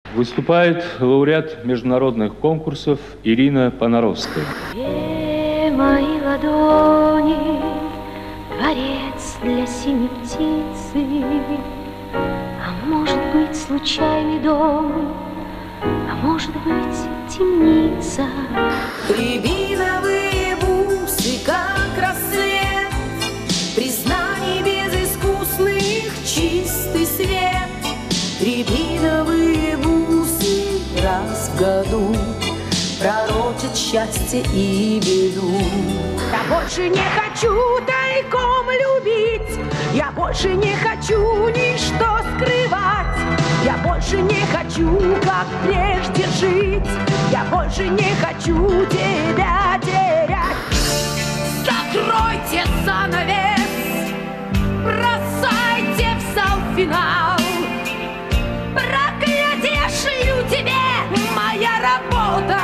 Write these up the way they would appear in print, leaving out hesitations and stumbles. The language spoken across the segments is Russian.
Выступает лауреат международных конкурсов Ирина Понаровская. Мои ладони, дворец для синей птицы, а может быть случайный дом, а может быть темница. Рябиновые бусы, как рассвет, признаний безыскусных чистый свет. Рябиновые бусы раз в году пророчат счастье и беду. Я больше не хочу тайком любить, я больше не хочу ничто скрывать, я больше не хочу, как прежде, жить, я больше не хочу тебя терять. Закройте занавес, бросайте в зал финал. Проклятие шлю тебе, моя работа.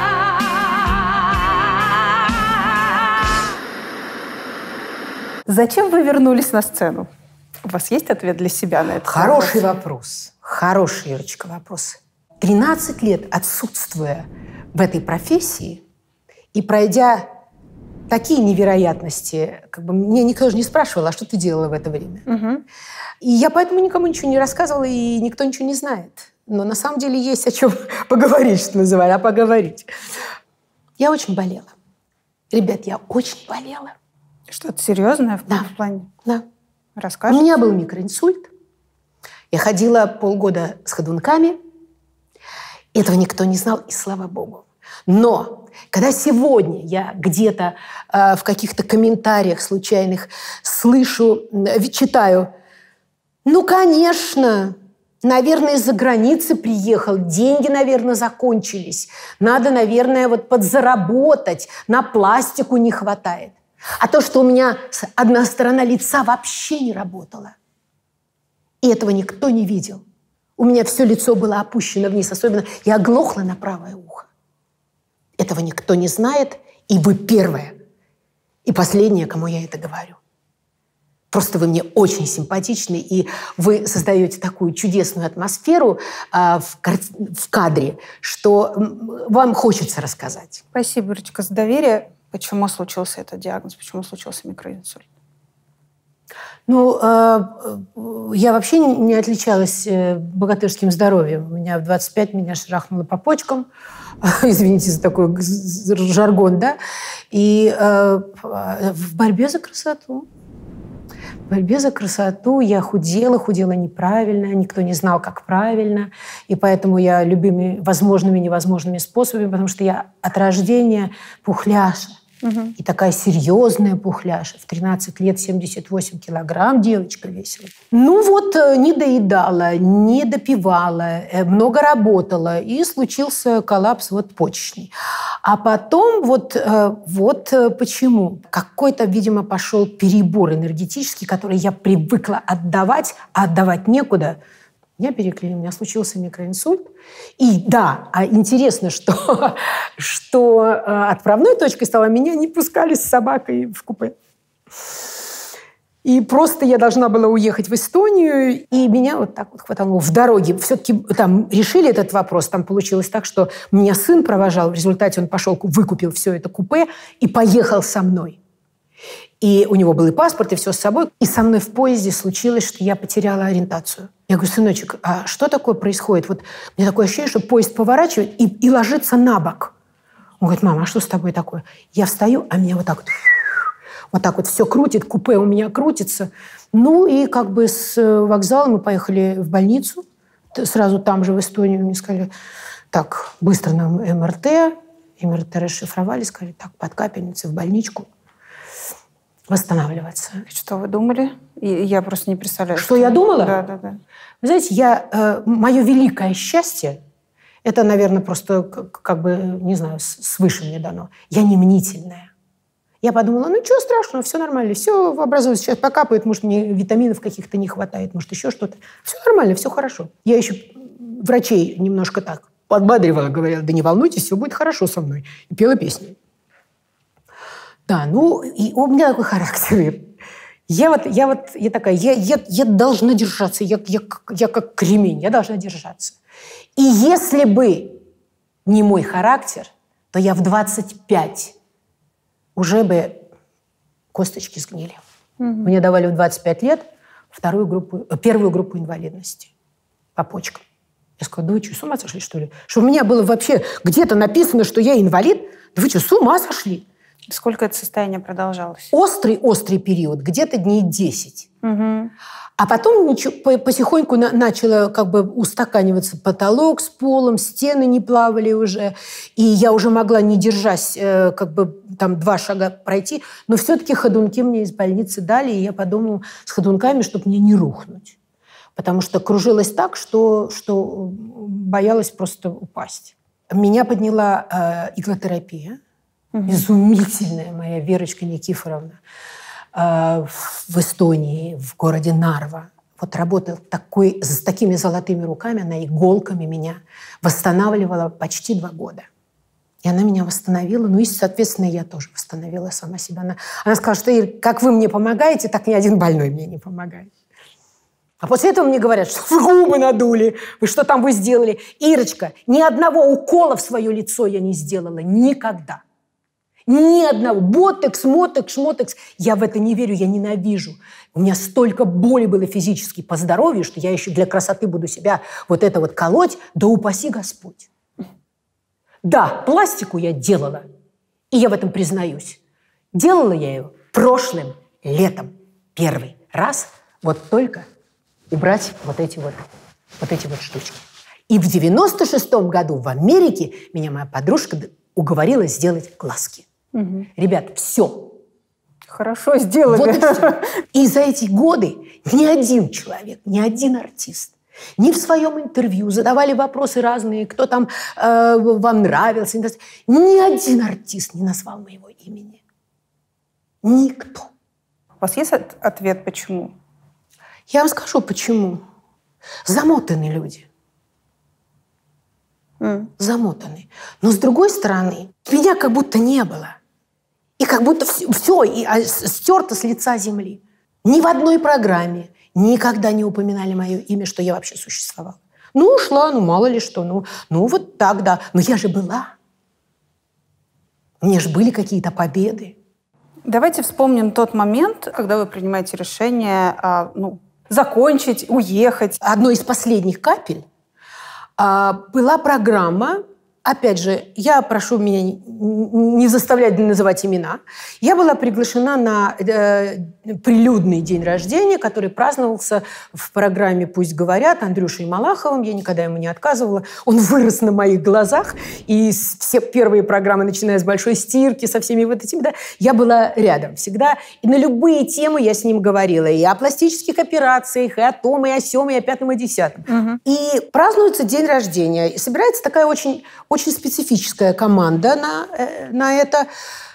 Зачем вы вернулись на сцену? У вас есть ответ для себя на это? Хороший вопрос. Хороший, Юрочка, вопрос. 13 лет отсутствуя в этой профессии и пройдя такие невероятности, мне никто же не спрашивал, а что ты делала в это время? Угу. И я поэтому никому ничего не рассказывала, и никто ничего не знает. Но на самом деле есть о чем поговорить, что называется, поговорить. Я очень болела. Ребят, я очень болела. Что-то серьезное Да. в плане? Да. Расскажешь? У меня был микроинсульт. Я ходила полгода с ходунками. Этого никто не знал, и слава богу. Но когда сегодня я где-то в каких-то комментариях случайных слышу, читаю, ну, конечно, наверное, из-за границы приехал, деньги, наверное, закончились, надо, наверное, подзаработать, на пластику не хватает. А то, что у меня одна сторона лица вообще не работала, и этого никто не видел. У меня все лицо было опущено вниз, особенно я оглохла на правое ухо. Этого никто не знает, и вы первая и последняя, кому я это говорю. Просто вы мне очень симпатичны, и вы создаете такую чудесную атмосферу в кадре, что вам хочется рассказать. Спасибо, Ирочка, за доверие. Почему случился этот диагноз? Почему случился микроинсульт? Ну, я вообще не отличалась богатырским здоровьем. У меня в 25 меня шарахнуло по почкам. Извините за такой жаргон, да? И в борьбе за красоту. В борьбе за красоту я худела неправильно, никто не знал, как правильно. И поэтому я любыми возможными и невозможными способами, потому что я от рождения пухляша. Угу. И такая серьезная пухляша. В 13 лет 78 килограмм девочка весила. Не доедала, не допивала, много работала. И случился коллапс почечный. А потом почему. Какой-то, видимо, пошел перебор энергетический, который я привыкла отдавать, а отдавать некуда. Меня переклинило, у меня случился микроинсульт. И да, интересно, что отправной точкой стало, меня не пускали с собакой в купе. И просто я должна была уехать в Эстонию, и меня так хватало в дороге. Все-таки там решили этот вопрос. Там получилось так, что меня сын провожал. В результате он пошел, выкупил все это купе и поехал со мной. И у него был и паспорт, и все с собой. И со мной в поезде случилось, что я потеряла ориентацию. Я говорю, сыночек, а что такое происходит? У меня такое ощущение, что поезд поворачивает и ложится на бок. Он говорит, мама, а что с тобой такое? Я встаю, а меня вот так все крутит, купе у меня крутится. И с вокзала мы поехали в больницу. Сразу там же в Эстонию мне сказали, так, быстро нам МРТ. МРТ расшифровали, сказали, так, под капельницей в больничку. Восстанавливаться. Что вы думали? Я просто не представляю. Что я думала? Да. Вы знаете, мое великое счастье, это, наверное, просто, не знаю, свыше мне дано. Я не мнительная. Я подумала, ничего страшного, все нормально, все образуется, сейчас покапает, может, мне витаминов каких-то не хватает, может, еще что-то. Все нормально, все хорошо. Я еще врачей немножко так подбадривала, говорила, да не волнуйтесь, все будет хорошо со мной. И пела песни. Да, и у меня такой характер. Я такая, я должна держаться, я как кремень, я должна держаться. И если бы не мой характер, то я в 25 уже бы косточки сгнили. Мне давали в 25 лет первую группу инвалидности по почкам. Я сказала, да вы что, с ума сошли, что ли? Что у меня было вообще где-то написано, что я инвалид? Да вы что, с ума сошли? Сколько это состояние продолжалось? Острый период, где-то дней 10. Угу. А потом потихоньку начало как бы устаканиваться потолок с полом, стены не плавали уже. И я уже могла, не держась, как бы там 2 шага пройти. Но все-таки ходунки мне из больницы дали, и я подумала с ходунками, чтобы мне не рухнуть. Потому что кружилась так, что боялась просто упасть. Меня подняла иглотерапия. Изумительная моя Верочка Никифоровна в Эстонии, в городе Нарва. Вот работала с такими золотыми руками, она иголками меня восстанавливала почти 2 года. И она меня восстановила, ну и, соответственно, я тоже восстановила сама себя. Она сказала, что, Ир, как вы мне помогаете, так ни один больной мне не помогает. А после этого мне говорят, что вы губы надули, вы сделали? Ирочка, ни одного укола в свое лицо я не сделала никогда. Ни одного. Ботекс, мотекс, шмотекс. Я в это не верю, я ненавижу. У меня столько боли было физически по здоровью, что я еще для красоты буду себя вот это вот колоть, да упаси Господь. Да, пластику я делала, и я в этом признаюсь. Делала я ее прошлым летом. Первый раз вот только убрать вот эти вот штучки. И в 96-м году в Америке меня моя подружка уговорила сделать глазки. Угу. Ребят, все. Хорошо сделали. Вот и все. И за эти годы ни один человек, ни один артист ни в своем интервью задавали вопросы разные, кто там вам нравился. Ни один артист не назвал моего имени. Никто. У вас есть ответ, почему? Я вам скажу, почему. Замотаны люди. Замотаны. Но с другой стороны, меня как будто не было. И как будто все стерто с лица земли. Ни в одной программе никогда не упоминали мое имя, что я вообще существовала. Ну, ушла, мало ли что. Ну вот так, да. Но я же была. У меня же были какие-то победы. Давайте вспомним тот момент, когда вы принимаете решение закончить, уехать. Одной из последних капель была программа, опять же, я прошу меня не заставлять называть имена, я была приглашена на прилюдный день рождения, который праздновался в программе «Пусть говорят» Андрюшей Малаховым, я никогда ему не отказывала, он вырос на моих глазах, и все первые программы, начиная с «Большой стирки», со всеми вот этими, да, я была рядом всегда, и на любые темы я с ним говорила, и о пластических операциях, и о том, и о сём, и о 5-м, и 10-м. Угу. И празднуется день рождения, и собирается такая очень специфическая команда на это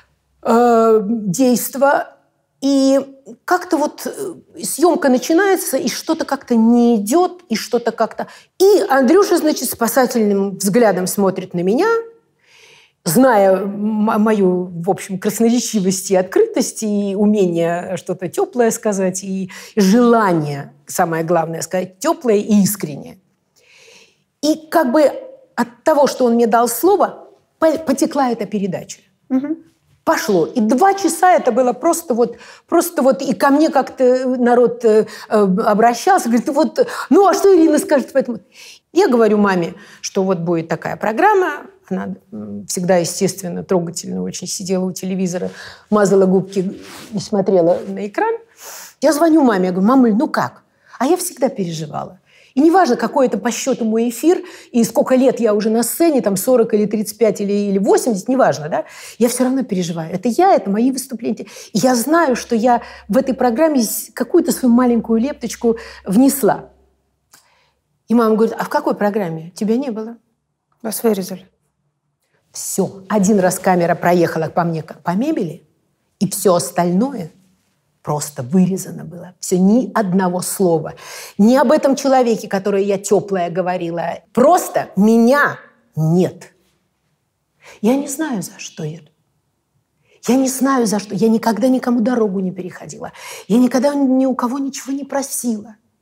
действо. И как-то вот съемка начинается, и что-то как-то не идет, и что-то как-то... И Андрюша, значит, спасательным взглядом смотрит на меня, зная мою, в общем, красноречивость и открытость, и умение что-то теплое сказать, и желание, самое главное, сказать теплое и искреннее. И как бы от того, что он мне дал слово, потекла эта передача. Угу. Пошло. И 2 часа это было просто вот, и ко мне как-то народ обращался, говорит, а что Ирина скажет по этому? Я говорю маме, что вот будет такая программа, она всегда, естественно, трогательно очень сидела у телевизора, мазала губки и смотрела на экран. Я звоню маме, я говорю, мамуль, ну как? А я всегда переживала. И неважно, какой это по счету мой эфир, и сколько лет я уже на сцене, там 40 или 35 или 80, неважно, да, я все равно переживаю. Это мои выступления. И я знаю, что я в этой программе какую-то свою маленькую лепточку внесла. И мама говорит, а в какой программе? Тебя не было. Вас вырезали. Все. 1 раз камера проехала по мне по мебели, и все остальное просто вырезано было. Все, ни одного слова. Ни об этом человеке, который я теплая говорила. Просто меня нет. Я не знаю, за что это. Я не знаю, за что. Я никогда никому дорогу не переходила. Я никогда ни у кого ничего не просила.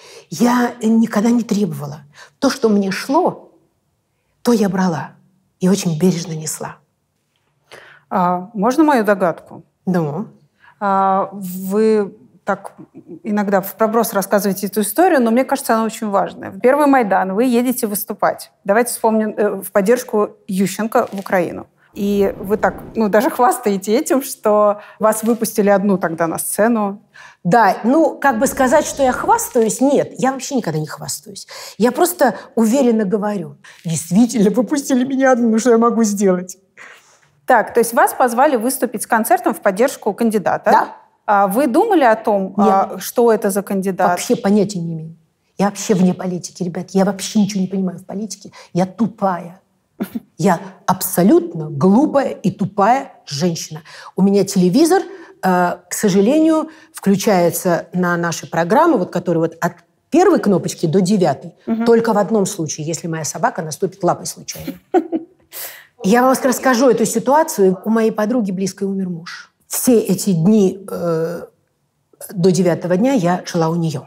Я никогда не требовала. То, что мне шло, то я брала и очень бережно несла. Можно мою догадку? Ну? Вы так иногда в проброс рассказываете эту историю, но мне кажется, она очень важная. В первый Майдан вы едете выступать. Давайте вспомним в поддержку Ющенко в Украину. И вы так, даже хвастаете этим, что вас выпустили одну тогда на сцену. Да, как бы сказать, что я хвастаюсь, нет, я вообще никогда не хвастаюсь. Я просто уверенно говорю. Действительно, выпустили меня одну, что я могу сделать? Так, то есть вас позвали выступить с концертом в поддержку кандидата? Да. А вы думали о том, что это за кандидат? Вообще понятия не имею. Я вообще вне политики, ребят. Я вообще ничего не понимаю в политике. Я тупая. Я абсолютно глупая и тупая женщина. У меня телевизор, к сожалению, включается на наши программы, которые от первой кнопочки до 9. Только в одном случае, если моя собака наступит лапой случайно. Я вам расскажу эту ситуацию. У моей подруги близкой умер муж. Все эти дни до 9-го дня я жила у нее.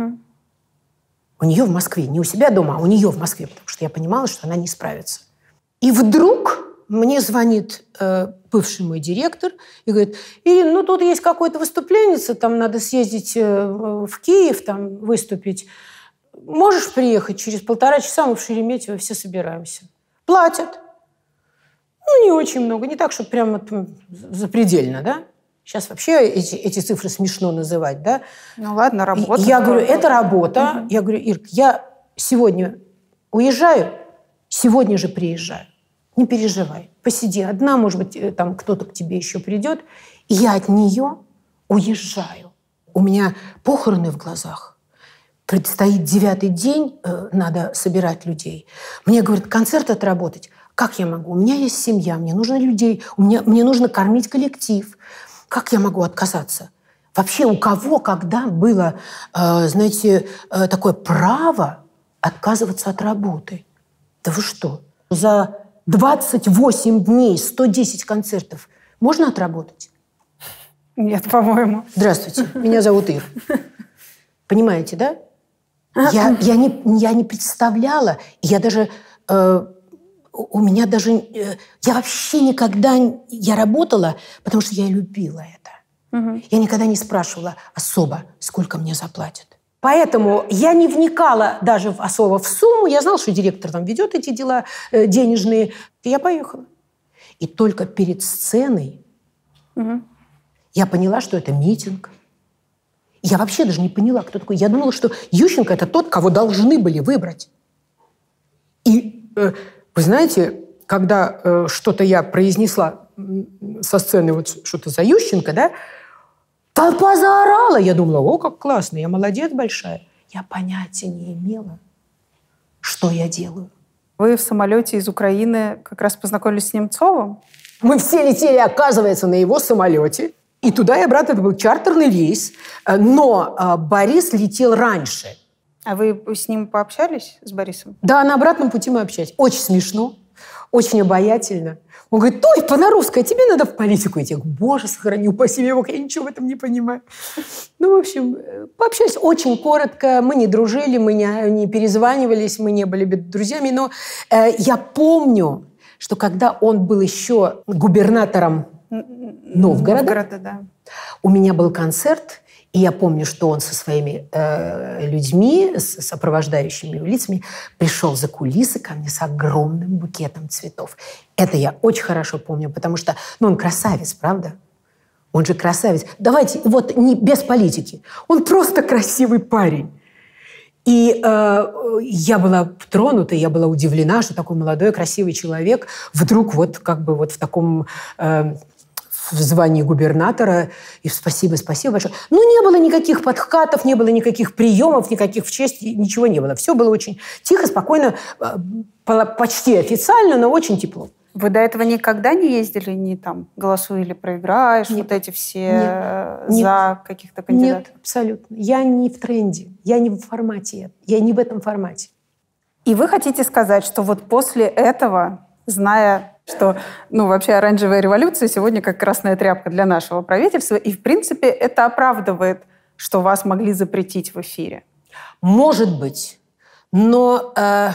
У нее в Москве. Не у себя дома, а у нее в Москве. Потому что я понимала, что она не справится. И вдруг мне звонит бывший мой директор и говорит: Ирина, тут есть какое-то выступление, там надо съездить в Киев, там выступить. Можешь приехать через 1,5 часа, мы в Шереметьево все собираемся. Платят. Не очень много, не так, что прямо запредельно, да? Сейчас вообще эти цифры смешно называть, да? Ладно, работа. Я говорю, это работа. Я говорю: Ирк, я сегодня уезжаю, сегодня же приезжаю. Не переживай, посиди одна, может быть, там кто-то к тебе еще придет. И я от нее уезжаю. У меня похороны в глазах. Предстоит 9-й день, надо собирать людей. Мне говорят, концерт отработать. Как я могу? У меня есть семья, мне нужно людей, мне нужно кормить коллектив. Как я могу отказаться? Вообще у кого, когда было, знаете, такое право отказываться от работы? Да вы что? За 28 дней 110 концертов можно отработать? Нет, по-моему. Здравствуйте, меня зовут Ир. Понимаете, да? Я не представляла, я даже... У меня даже... Я вообще никогда... Я работала, потому что я любила это. Я никогда не спрашивала особо, сколько мне заплатят. Поэтому я не вникала даже особо в сумму. Я знала, что директор там ведет эти дела денежные. И я поехала. И только перед сценой я поняла, что это митинг. Я вообще даже не поняла, кто такой. Я думала, что Ющенко – это тот, кого должны были выбрать. И... Вы знаете, когда что-то я произнесла со сцены, вот что-то за Ющенко, да, толпа заорала. Я думала, о, как классно, я молодец большая. Я понятия не имела, что я делаю. Вы в самолете из Украины как раз познакомились с Немцовым? Мы все летели, оказывается, на его самолете. И туда и обратно, это был чартерный рейс. Но Борис летел раньше. А вы с ним пообщались, с Борисом? Да, на обратном пути мы общались. Очень смешно, очень обаятельно. Он говорит, ой, Понаровская, тебе надо в политику идти. Я говорю, боже, сохрани, упаси меня, я ничего в этом не понимаю. В общем, пообщались очень коротко. Мы не дружили, мы не перезванивались, мы не были друзьями. Но я помню, что когда он был еще губернатором Новгорода, да. У меня был концерт, и я помню, что он со своими людьми, с сопровождающими лицами пришел за кулисы ко мне с огромным букетом цветов. Это я очень хорошо помню, потому что он красавец, правда? Он же красавец. Давайте, вот не без политики. Он просто красивый парень. И я была тронута, я была удивлена, что такой молодой, красивый человек вдруг вот как бы вот в таком... в звании губернатора. И спасибо большое. Не было никаких подкатов, не было никаких приемов, никаких в честь, ничего не было. Все было очень тихо, спокойно, почти официально, но очень тепло. Вы до этого никогда не ездили, не там «Голосуй или проиграешь», нет, вот эти все нет, за каких-то кандидатов? Нет, абсолютно. Я не в тренде, я не в формате, я не в этом формате. И вы хотите сказать, что вот после этого, зная, что, вообще оранжевая революция сегодня как красная тряпка для нашего правительства, и, в принципе, это оправдывает, что вас могли запретить в эфире? Может быть. Но,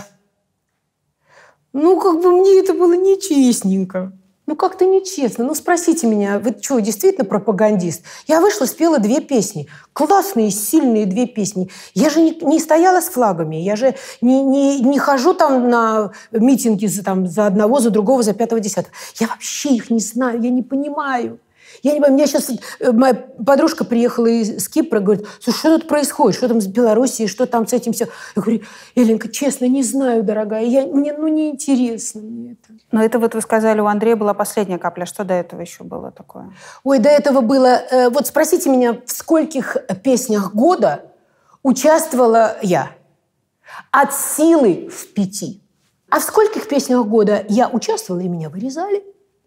как бы мне это было нечестненько. Как-то нечестно. Спросите меня, вы что, действительно пропагандист? Я вышла, спела 2 песни. Классные, сильные 2 песни. Я же не стояла с флагами. Я же не хожу там на митинги за одного, за другого, за 5-го, 10-го. Я вообще их не знаю, я не понимаю. Я не понимаю. У меня сейчас моя подружка приехала из Кипра, говорит, слушай, что тут происходит? Что там с Белоруссией? Что там с этим все? Я говорю, Эленька, честно, не знаю, дорогая. Мне неинтересно мне это. Но это вот вы сказали, у Андрея была последняя капля. Что до этого еще было такое? Ой, до этого было... Вот спросите меня, в скольких песнях года участвовала я? От силы в 5. А в скольких песнях года я участвовала, и меня вырезали?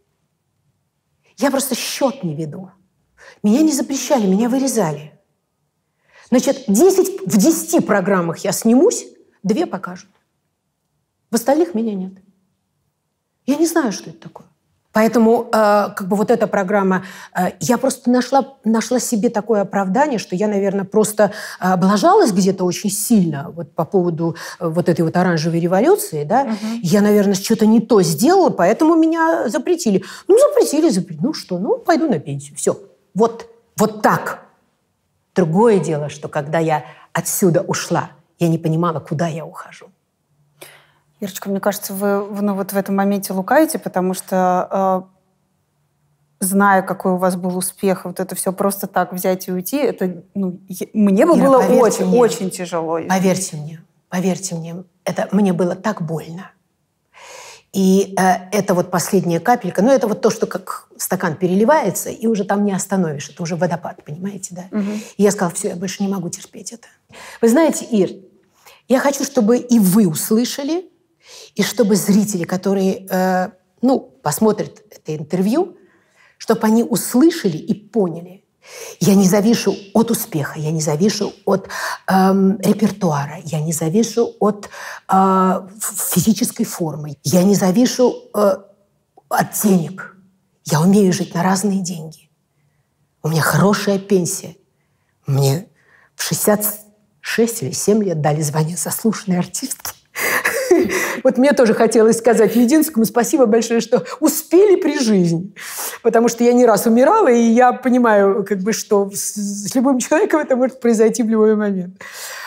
Я просто счет не веду. Меня не запрещали, меня вырезали. Значит, в 10 программах я снимусь, 2 покажут. В остальных меня нет. Я не знаю, что это такое. Поэтому вот эта программа... Я просто нашла себе такое оправдание, что я, наверное, просто облажалась где-то очень сильно вот по поводу вот этой вот оранжевой революции. Да? Угу. Я, наверное, что-то не то сделала, поэтому меня запретили. Запретили. Пойду на пенсию. Все. Вот так. Другое дело, что когда я отсюда ушла, я не понимала, куда я ухожу. Ирочка, мне кажется, вы вот в этом моменте лукаете, потому что, зная, какой у вас был успех, вот это все просто так взять и уйти, это мне бы было очень тяжело. Поверьте мне, это мне было так больно. И это вот последняя капелька, это вот то, что как стакан переливается, и уже там не остановишь, это уже водопад, понимаете, да? Угу. И я сказала, все, я больше не могу терпеть это. Вы знаете, Ир, я хочу, чтобы и вы услышали, и чтобы зрители, которые, посмотрят это интервью, чтобы они услышали и поняли. Я не завишу от успеха, я не завишу от репертуара, я не завишу от физической формы, я не завишу от денег. Я умею жить на разные деньги. У меня хорошая пенсия. Мне в 66 или 7 лет дали звание заслуженной артистки. Вот мне тоже хотелось сказать Мединскому спасибо большое, что успели при жизни. Потому что я не раз умирала, и я понимаю, что с любым человеком это может произойти в любой момент.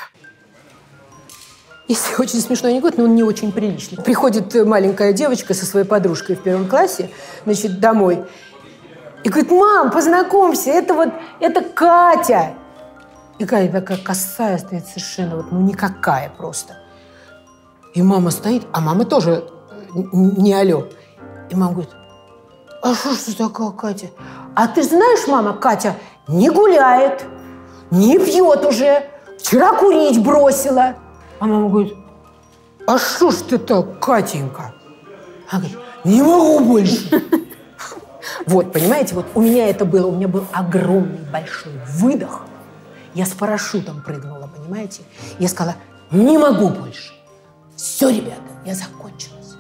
Если очень смешной анекдот, но он не очень приличный. Приходит маленькая девочка со своей подружкой в 1 классе, домой, и говорит, мам, познакомься, это Катя. И Катя такая косая стоит совершенно, никакая просто. И мама стоит, а мама тоже не алло. И мама говорит, а что такое Катя? А ты знаешь, мама, Катя не гуляет, не пьет уже, вчера курить бросила. А мама говорит, а что ж ты так, Катенька? Она говорит, не могу больше. Вот, понимаете, у меня это было, у меня был огромный большой выдох. Я с парашютом прыгнула, понимаете? Я сказала, не могу больше. Все, ребята, я закончилась.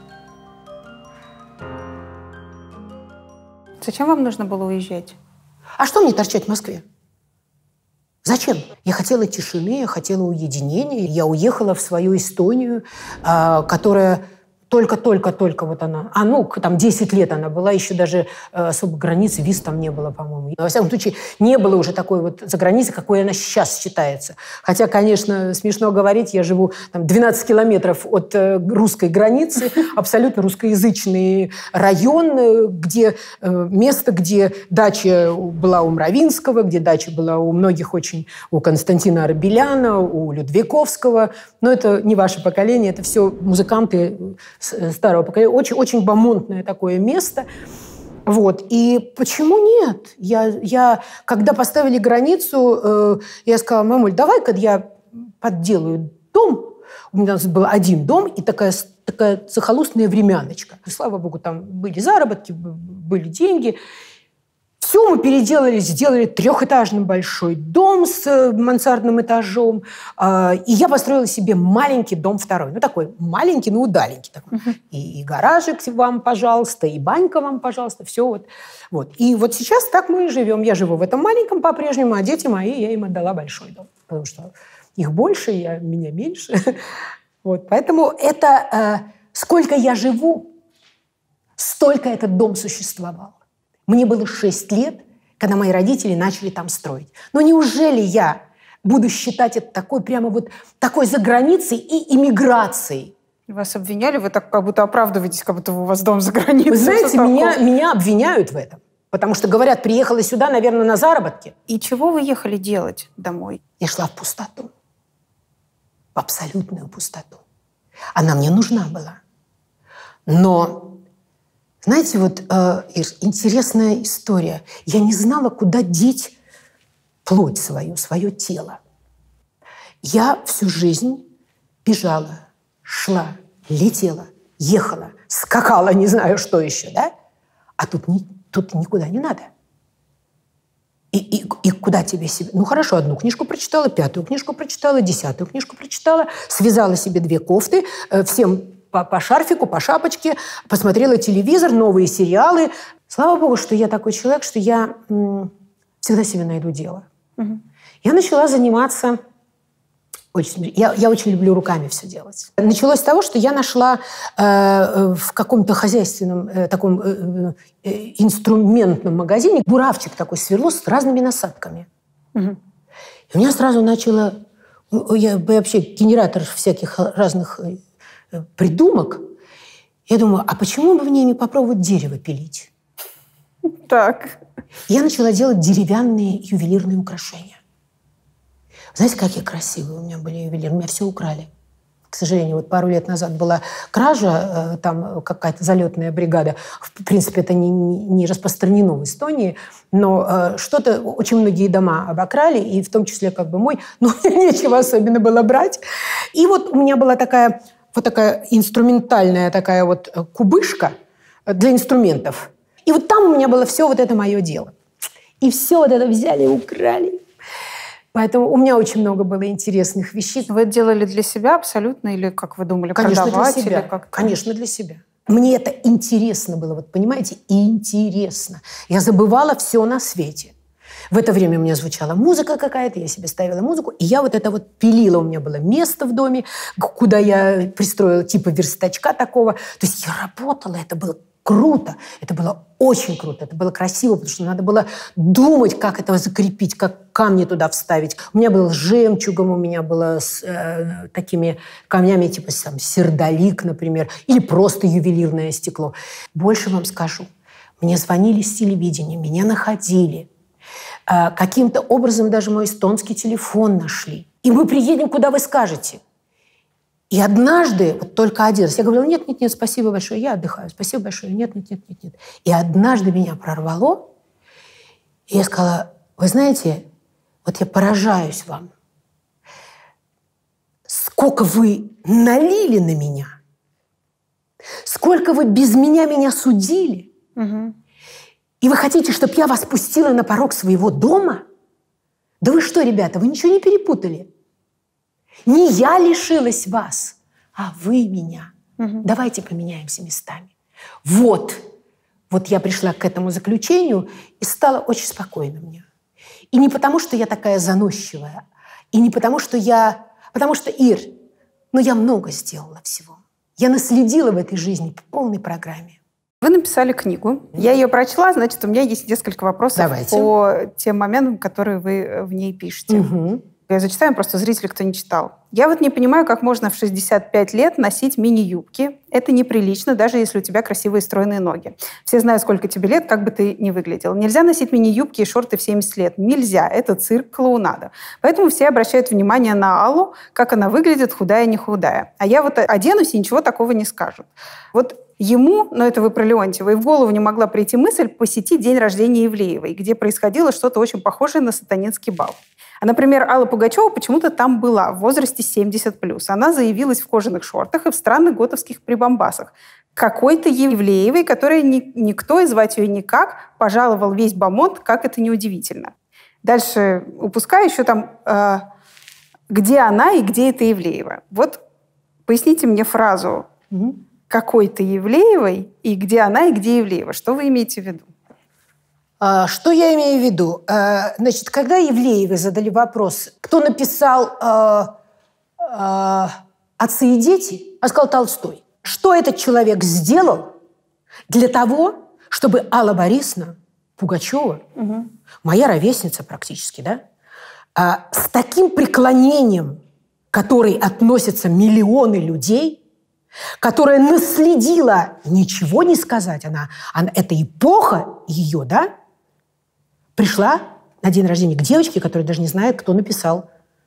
Зачем вам нужно было уезжать? А что мне торчать в Москве? Зачем? Я хотела тишины, я хотела уединения. Я уехала в свою Эстонию, которая только вот она... там 10 лет она была, еще даже особо границ, виз там не было, по-моему. Во всяком случае, не было уже такой вот заграницы, какой она сейчас считается. Хотя, конечно, смешно говорить, я живу 12 километров от русской границы, абсолютно русскоязычный район, где место, где дача была у Мравинского, где дача была у многих очень, у Константина Арбеляна, у Людвиковского. Но это не ваше поколение, это все музыканты старого поколения. Очень, очень бомонтное такое место. Вот. И почему нет? Я когда поставили границу, я сказала, мамуль, давай-ка я подделаю дом. У меня был один дом и такая захолустная времяночка. Слава богу, там были заработки, были деньги. Все мы переделали, сделали 3-этажный большой дом с мансардным этажом. И я построила себе маленький дом 2. Такой маленький, но удаленький. Такой. И гаражик вам, пожалуйста, и банька вам, пожалуйста. Все вот. И вот сейчас так мы и живем. Я живу в этом маленьком по-прежнему, а дети мои, я им отдала большой дом. Потому что Их больше, меня меньше. Вот, поэтому это сколько я живу, столько этот дом существовал. Мне было 6 лет, когда мои родители начали там строить. Но неужели я буду считать это такой прямо вот такой заграницей и иммиграцией? Вас обвиняли? Вы так как будто оправдываетесь, как будто у вас дом за границей. Вы знаете, меня обвиняют в этом. Потому что, говорят, приехала сюда, наверное, на заработки. И чего вы ехали делать домой? Я шла в пустоту. В абсолютную пустоту. Она мне нужна была. Но, знаете, вот, Ир, интересная история. Я не знала, куда деть плоть свое тело. Я всю жизнь бежала, шла, летела, ехала, скакала, не знаю, что еще, да? А тут никуда не надо. И куда тебе себе? Ну, хорошо, 1 книжку прочитала, 5 книжку прочитала, 10 книжку прочитала, связала себе 2 кофты, всем по шарфику, по шапочке, посмотрела телевизор, новые сериалы. Слава богу, что я такой человек, что я всегда себе найду дело. Угу. Я начала заниматься... Я очень люблю руками все делать. Началось с того, что я нашла в каком-то хозяйственном таком инструментном магазине буравчик такой, сверло с разными насадками. Угу. И у меня сразу начало... Я вообще генератор всяких разных придумок. Я думаю, а почему бы мне не попробовать дерево пилить? Так. Я начала делать деревянные ювелирные украшения. Знаете, какие красивые у меня были ювелиры? Меня все украли. К сожалению, вот пару лет назад была кража, там какая-то залетная бригада. В принципе, это не распространено в Эстонии, но что-то очень многие дома обокрали, и в том числе как бы мой, но мне нечего особенно было брать. И вот у меня была такая инструментальная такая вот кубышка для инструментов. И вот там у меня было все вот это мое дело. И все вот это взяли и украли. Поэтому у меня очень много было интересных вещей. Вы это делали для себя абсолютно? Или, как вы думали, конечно, продавать? Для себя. Или как-то? Конечно, для себя. Мне это интересно было, вот понимаете, интересно. Я забывала все на свете. В это время у меня звучала музыка какая-то, я себе ставила музыку, и я вот это вот пилила. У меня было место в доме, куда я пристроила типа верстачка такого. То есть я работала, это было круто. Это было очень круто. Это было красиво, потому что надо было думать, как этого закрепить, как камни туда вставить. У меня было с жемчугом, у меня было с такими камнями, типа там, сердолик, например, или просто ювелирное стекло. Больше вам скажу. Мне звонили с телевидения, меня находили. Каким-то образом даже мой эстонский телефон нашли. И мы приедем, куда вы скажете. И однажды, вот только один раз, я говорила, нет, спасибо большое, я отдыхаю, спасибо большое, нет. И однажды меня прорвало, и я сказала, вы знаете, вот я поражаюсь вам. Сколько вы налили на меня, сколько вы без меня судили, и вы хотите, чтобы я вас пустила на порог своего дома? Да вы что, ребята, вы ничего не перепутали? Не я лишилась вас, а вы меня. Давайте поменяемся местами. Вот я пришла к этому заключению и стало очень спокойно мне. И не потому, что я такая заносчивая, и не потому, что Потому что, Ир, я много сделала всего. Я наследила в этой жизни по полной программе. Вы написали книгу. Я ее прочла, значит, у меня есть несколько вопросов по тем моментам, которые вы в ней пишете. Угу. Я зачитаю просто зрителей, кто не читал. Я вот не понимаю, как можно в 65 лет носить мини-юбки. Это неприлично, даже если у тебя красивые стройные ноги. Все знают, сколько тебе лет, как бы ты ни выглядел. Нельзя носить мини-юбки и шорты в 70 лет. Нельзя. Это цирк, клоунада. Поэтому все обращают внимание на Аллу, как она выглядит, худая, не худая. А я вот оденусь, и ничего такого не скажут. Вот ему, но это вы про Леонтьева, и в голову не могла прийти мысль посетить день рождения Ивлеевой, где происходило что-то очень похожее на сатанинский бал. А, например, Алла Пугачева почему-то там была в возрасте 70+. Она заявилась в кожаных шортах и в странных готовских прибамбасах. Какой-то Ивлеевой, которая никто, и звать ее никак, пожаловал весь бомонд, как это неудивительно. Дальше упускаю еще там, где она и где это Ивлеева. Вот поясните мне фразу «какой-то Ивлеевой» и «где она и где Ивлеева». Что вы имеете в виду? Что я имею в виду? Значит, когда Ивлеевой задали вопрос, кто написал «Отцы и дети», он сказал Толстой. Что этот человек сделал для того, чтобы Алла Борисовна Пугачева, моя ровесница практически, да, с таким преклонением, к которой относятся миллионы людей, которая наследила ничего не сказать, она эта эпоха ее, да, пришла на день рождения к девочке, которая даже не знает, кто написал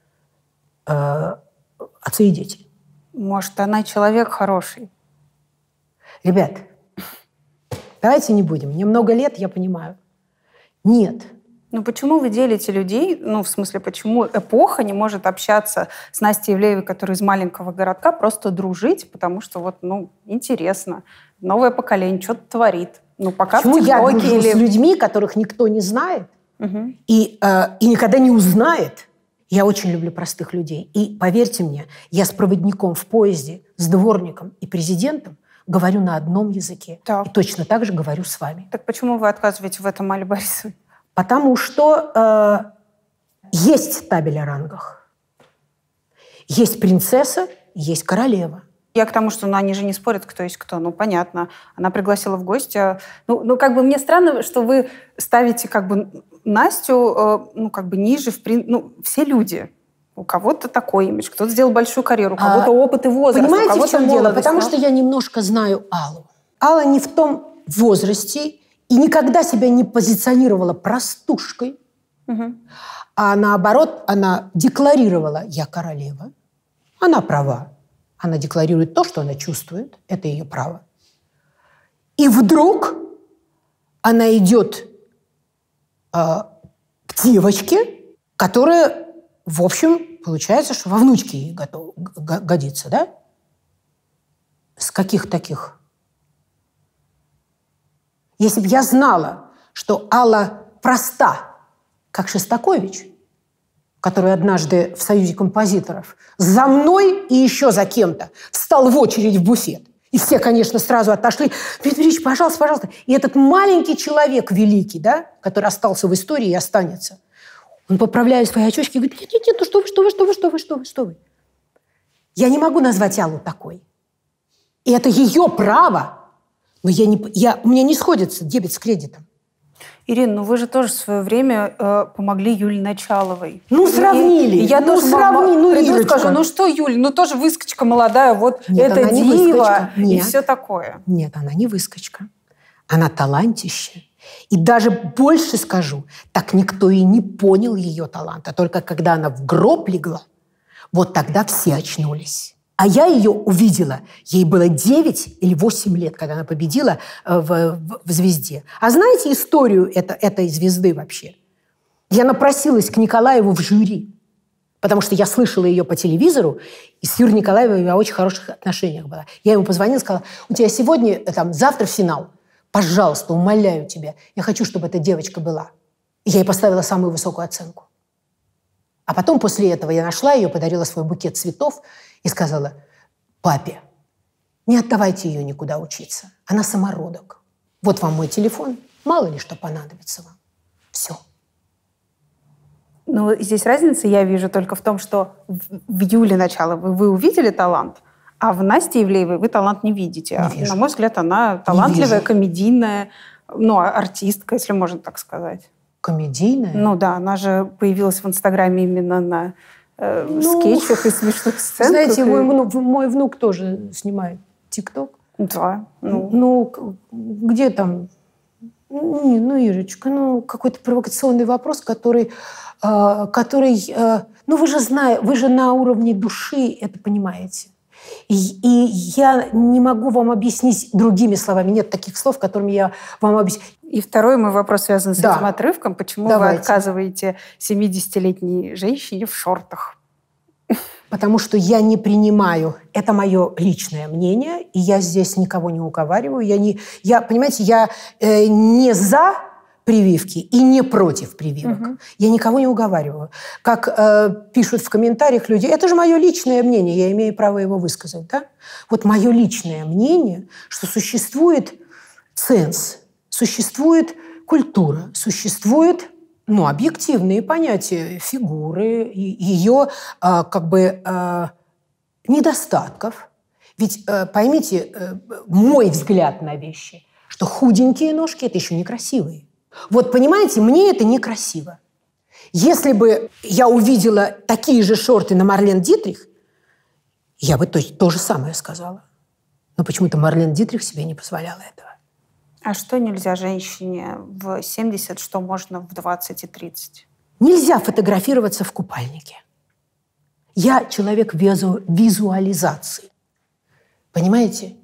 «Отцы и дети». Может, она человек хороший. Ребят, давайте не будем. Мне много лет, я понимаю. Нет. Ну почему вы делите людей? Ну, в смысле, почему эпоха не может общаться с Настей Ивлеевой, которая из маленького городка, просто дружить, потому что вот, ну, интересно. Новое поколение что-то творит. Ну, пока почему в я ТикТоке дружу или... с людьми, которых никто не знает и никогда не узнает? Я очень люблю простых людей. И поверьте мне, я с проводником в поезде, с дворником и президентом говорю на одном языке. Так. И точно так же говорю с вами. Так почему вы отказываете в этом Алле Борисовой? Потому что есть табель о рангах. Есть принцесса, есть королева. Я к тому, что ну, они же не спорят, кто есть кто. Ну, понятно. Она пригласила в гости. Ну, как бы мне странно, что вы ставите как бы Настю, ну, как бы ниже. Ну, все люди. У кого-то такой имидж, кто-то сделал большую карьеру, у кого-то опыт и возраст. Понимаете, в чем дело? Молодость, Потому что я немножко знаю Аллу. Алла не в том возрасте и никогда себя не позиционировала простушкой, а наоборот, она декларировала «я королева». Она права. Она декларирует то, что она чувствует. Это ее право. И вдруг она идет к девочке, которая, в общем, получается, что во внучке ей годится, да? С каких таких? Если бы я знала, что Алла проста, как Шостакович, который однажды в Союзе композиторов за мной и еще за кем-то встал в очередь в буфет. И все, конечно, сразу отошли. Дмитрий Ильич, пожалуйста, пожалуйста. И этот маленький человек великий, да, который остался в истории и останется, он поправляет свои очечки и говорит, нет, ну что вы. Я не могу назвать Аллу такой. И это ее право. Но у меня не сходится дебет с кредитом. Ирина, ну вы же тоже в свое время помогли Юлии Началовой. Ну, сравнили. И я тоже приду и скажу, ну что, Юль, ну тоже выскочка молодая, вот нет, это дива и все такое. Нет, она не выскочка. Она талантище. И даже больше скажу, так никто и не понял ее таланта. Только когда она в гроб легла, вот тогда все очнулись. А я ее увидела, ей было 9 или 8 лет, когда она победила в «Звезде». А знаете историю этой звезды вообще? Я напросилась к Николаеву в жюри, потому что я слышала ее по телевизору, и с Юрием Николаевым я в очень хороших отношениях была. Я ему позвонила и сказала, у тебя сегодня, завтра финал. Пожалуйста, умоляю тебя, я хочу, чтобы эта девочка была. И я ей поставила самую высокую оценку. А потом после этого я нашла ее, подарила свой букет цветов и сказала, папе, не отдавайте ее никуда учиться. Она самородок. Вот вам мой телефон. Мало ли что понадобится вам. Все. Ну, здесь разница, я вижу, только в том, что в Юле Началовой вы увидели талант, а в Насте Ивлеевой вы талант не видите. Не вижу. На мой взгляд, она талантливая, комедийная, ну, артистка, если можно так сказать. Комедийная? Ну да, она же появилась в Инстаграме именно на скетчах и смешных сценах. Знаете, мой внук тоже снимает ТикТок. Да. Ну, где там? Ну, Ирочка, какой-то провокационный вопрос, который ну, вы же на уровне души это понимаете. И я не могу вам объяснить другими словами. Нет таких слов, которыми я вам объясню. И второй мой вопрос связан с этим отрывком. Почему вы отказываете 70-летней женщине в шортах? Потому что я не принимаю. Это мое личное мнение, и я здесь никого не уговариваю. Понимаете, я не за прививки и не против прививок. Я никого не уговариваю. Как пишут в комментариях люди, это же мое личное мнение, я имею право его высказать. Да? Вот мое личное мнение, что существует ценз, существует культура, существуют объективные понятия фигуры, ее недостатков. Ведь поймите, мой взгляд на вещи, что худенькие ножки – это еще некрасивые. Вот понимаете, мне это некрасиво. Если бы я увидела такие же шорты на Марлен Дитрих, я бы то же самое сказала. Но почему-то Марлен Дитрих себе не позволяла этого. А что нельзя женщине в 70, что можно в 20 и 30? Нельзя фотографироваться в купальнике. Я человек визуализации. Понимаете?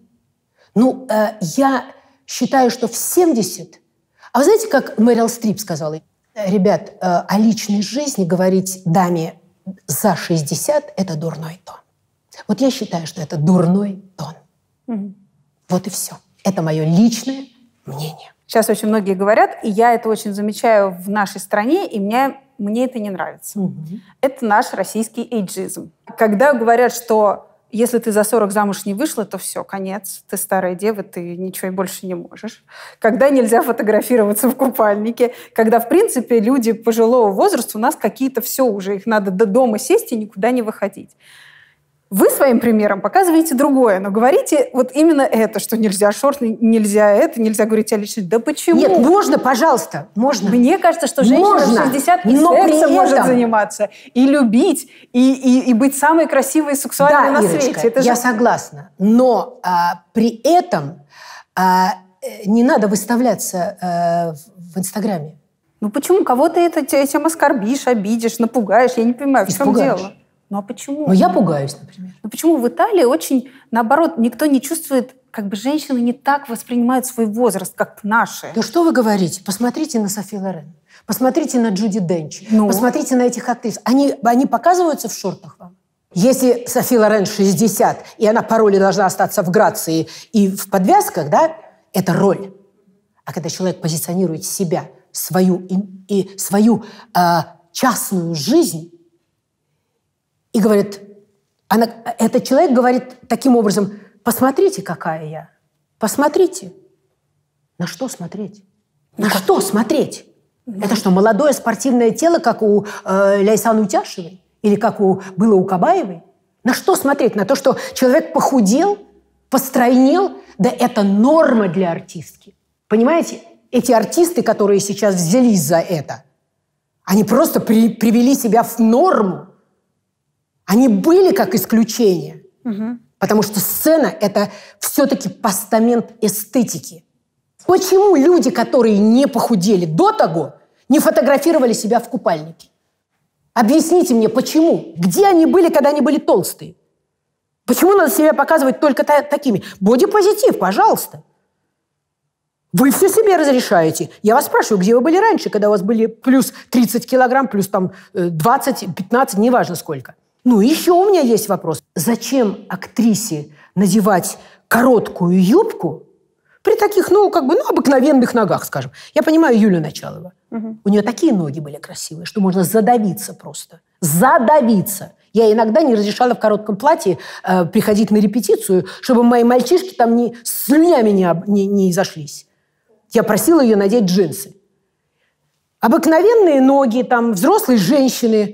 Я считаю, что в 70... А вы знаете, как Мэрил Стрип сказала? Ребят, о личной жизни говорить даме за 60 – это дурной тон. Вот я считаю, что это дурной тон. Угу. Вот и все. Это мое личное мнение. Сейчас очень многие говорят, и я это очень замечаю в нашей стране, и мне это не нравится. Угу. Это наш российский эйджизм. Когда говорят, что если ты за 40 замуж не вышла, то все, конец. Ты старая дева, ты ничего больше не можешь. Когда нельзя фотографироваться в купальнике. Когда, в принципе, люди пожилого возраста, у нас какие-то все уже, их надо до дома сесть и никуда не выходить. Вы своим примером показываете другое, но говорите вот именно это, что нельзя шорты, нельзя это, нельзя говорить о личности. Да почему? Нет, можно, пожалуйста, можно. Мне кажется, что женщина в 60 и сексом может заниматься, и любить, и быть самой красивой и сексуальной на Ирочка, свете. Я согласна. Но при этом не надо выставляться в Инстаграме. Ну почему? Кого-то этим оскорбишь, обидишь, напугаешь? Я не понимаю, в чем дело. Ну а почему? Ну я пугаюсь, например. Ну почему в Италии очень, наоборот, никто не чувствует, как бы женщины не так воспринимают свой возраст, как наши? Да что вы говорите? Посмотрите на Софи Лорен, посмотрите на Джуди Денч, посмотрите на этих актрис. Они показываются в шортах вам? Если Софи Лорен 60, и она по роли должна остаться в грации и в подвязках, да, это роль. А когда человек позиционирует себя, свою частную жизнь, и говорит, этот человек говорит таким образом, посмотрите, какая я. Посмотрите. На что смотреть? На что смотреть? Это что, молодое спортивное тело, как у Ляйсан Утяшевой? Или как было у Кабаевой? На что смотреть? На то, что человек похудел, постройнел? Да это норма для артистки. Понимаете? Эти артисты, которые сейчас взялись за это, они просто привели себя в норму. Они были как исключение. Угу. Потому что сцена – это все-таки постамент эстетики. Почему люди, которые не похудели до того, не фотографировали себя в купальнике? Объясните мне, почему? Где они были, когда они были толстые? Почему надо себя показывать только такими? Бодипозитив, пожалуйста. Вы все себе разрешаете. Я вас спрашиваю, где вы были раньше, когда у вас были плюс 30 килограмм, плюс там 20, 15, неважно сколько. Еще у меня есть вопрос. Зачем актрисе надевать короткую юбку при таких, обыкновенных ногах, скажем? Я понимаю Юлию Началову. Угу. У нее такие ноги были красивые, что можно задавиться просто. Задавиться. Я иногда не разрешала в коротком платье приходить на репетицию, чтобы мои мальчишки там слюнями не изошлись. Я просила ее надеть джинсы. Обыкновенные ноги, там, взрослые женщины.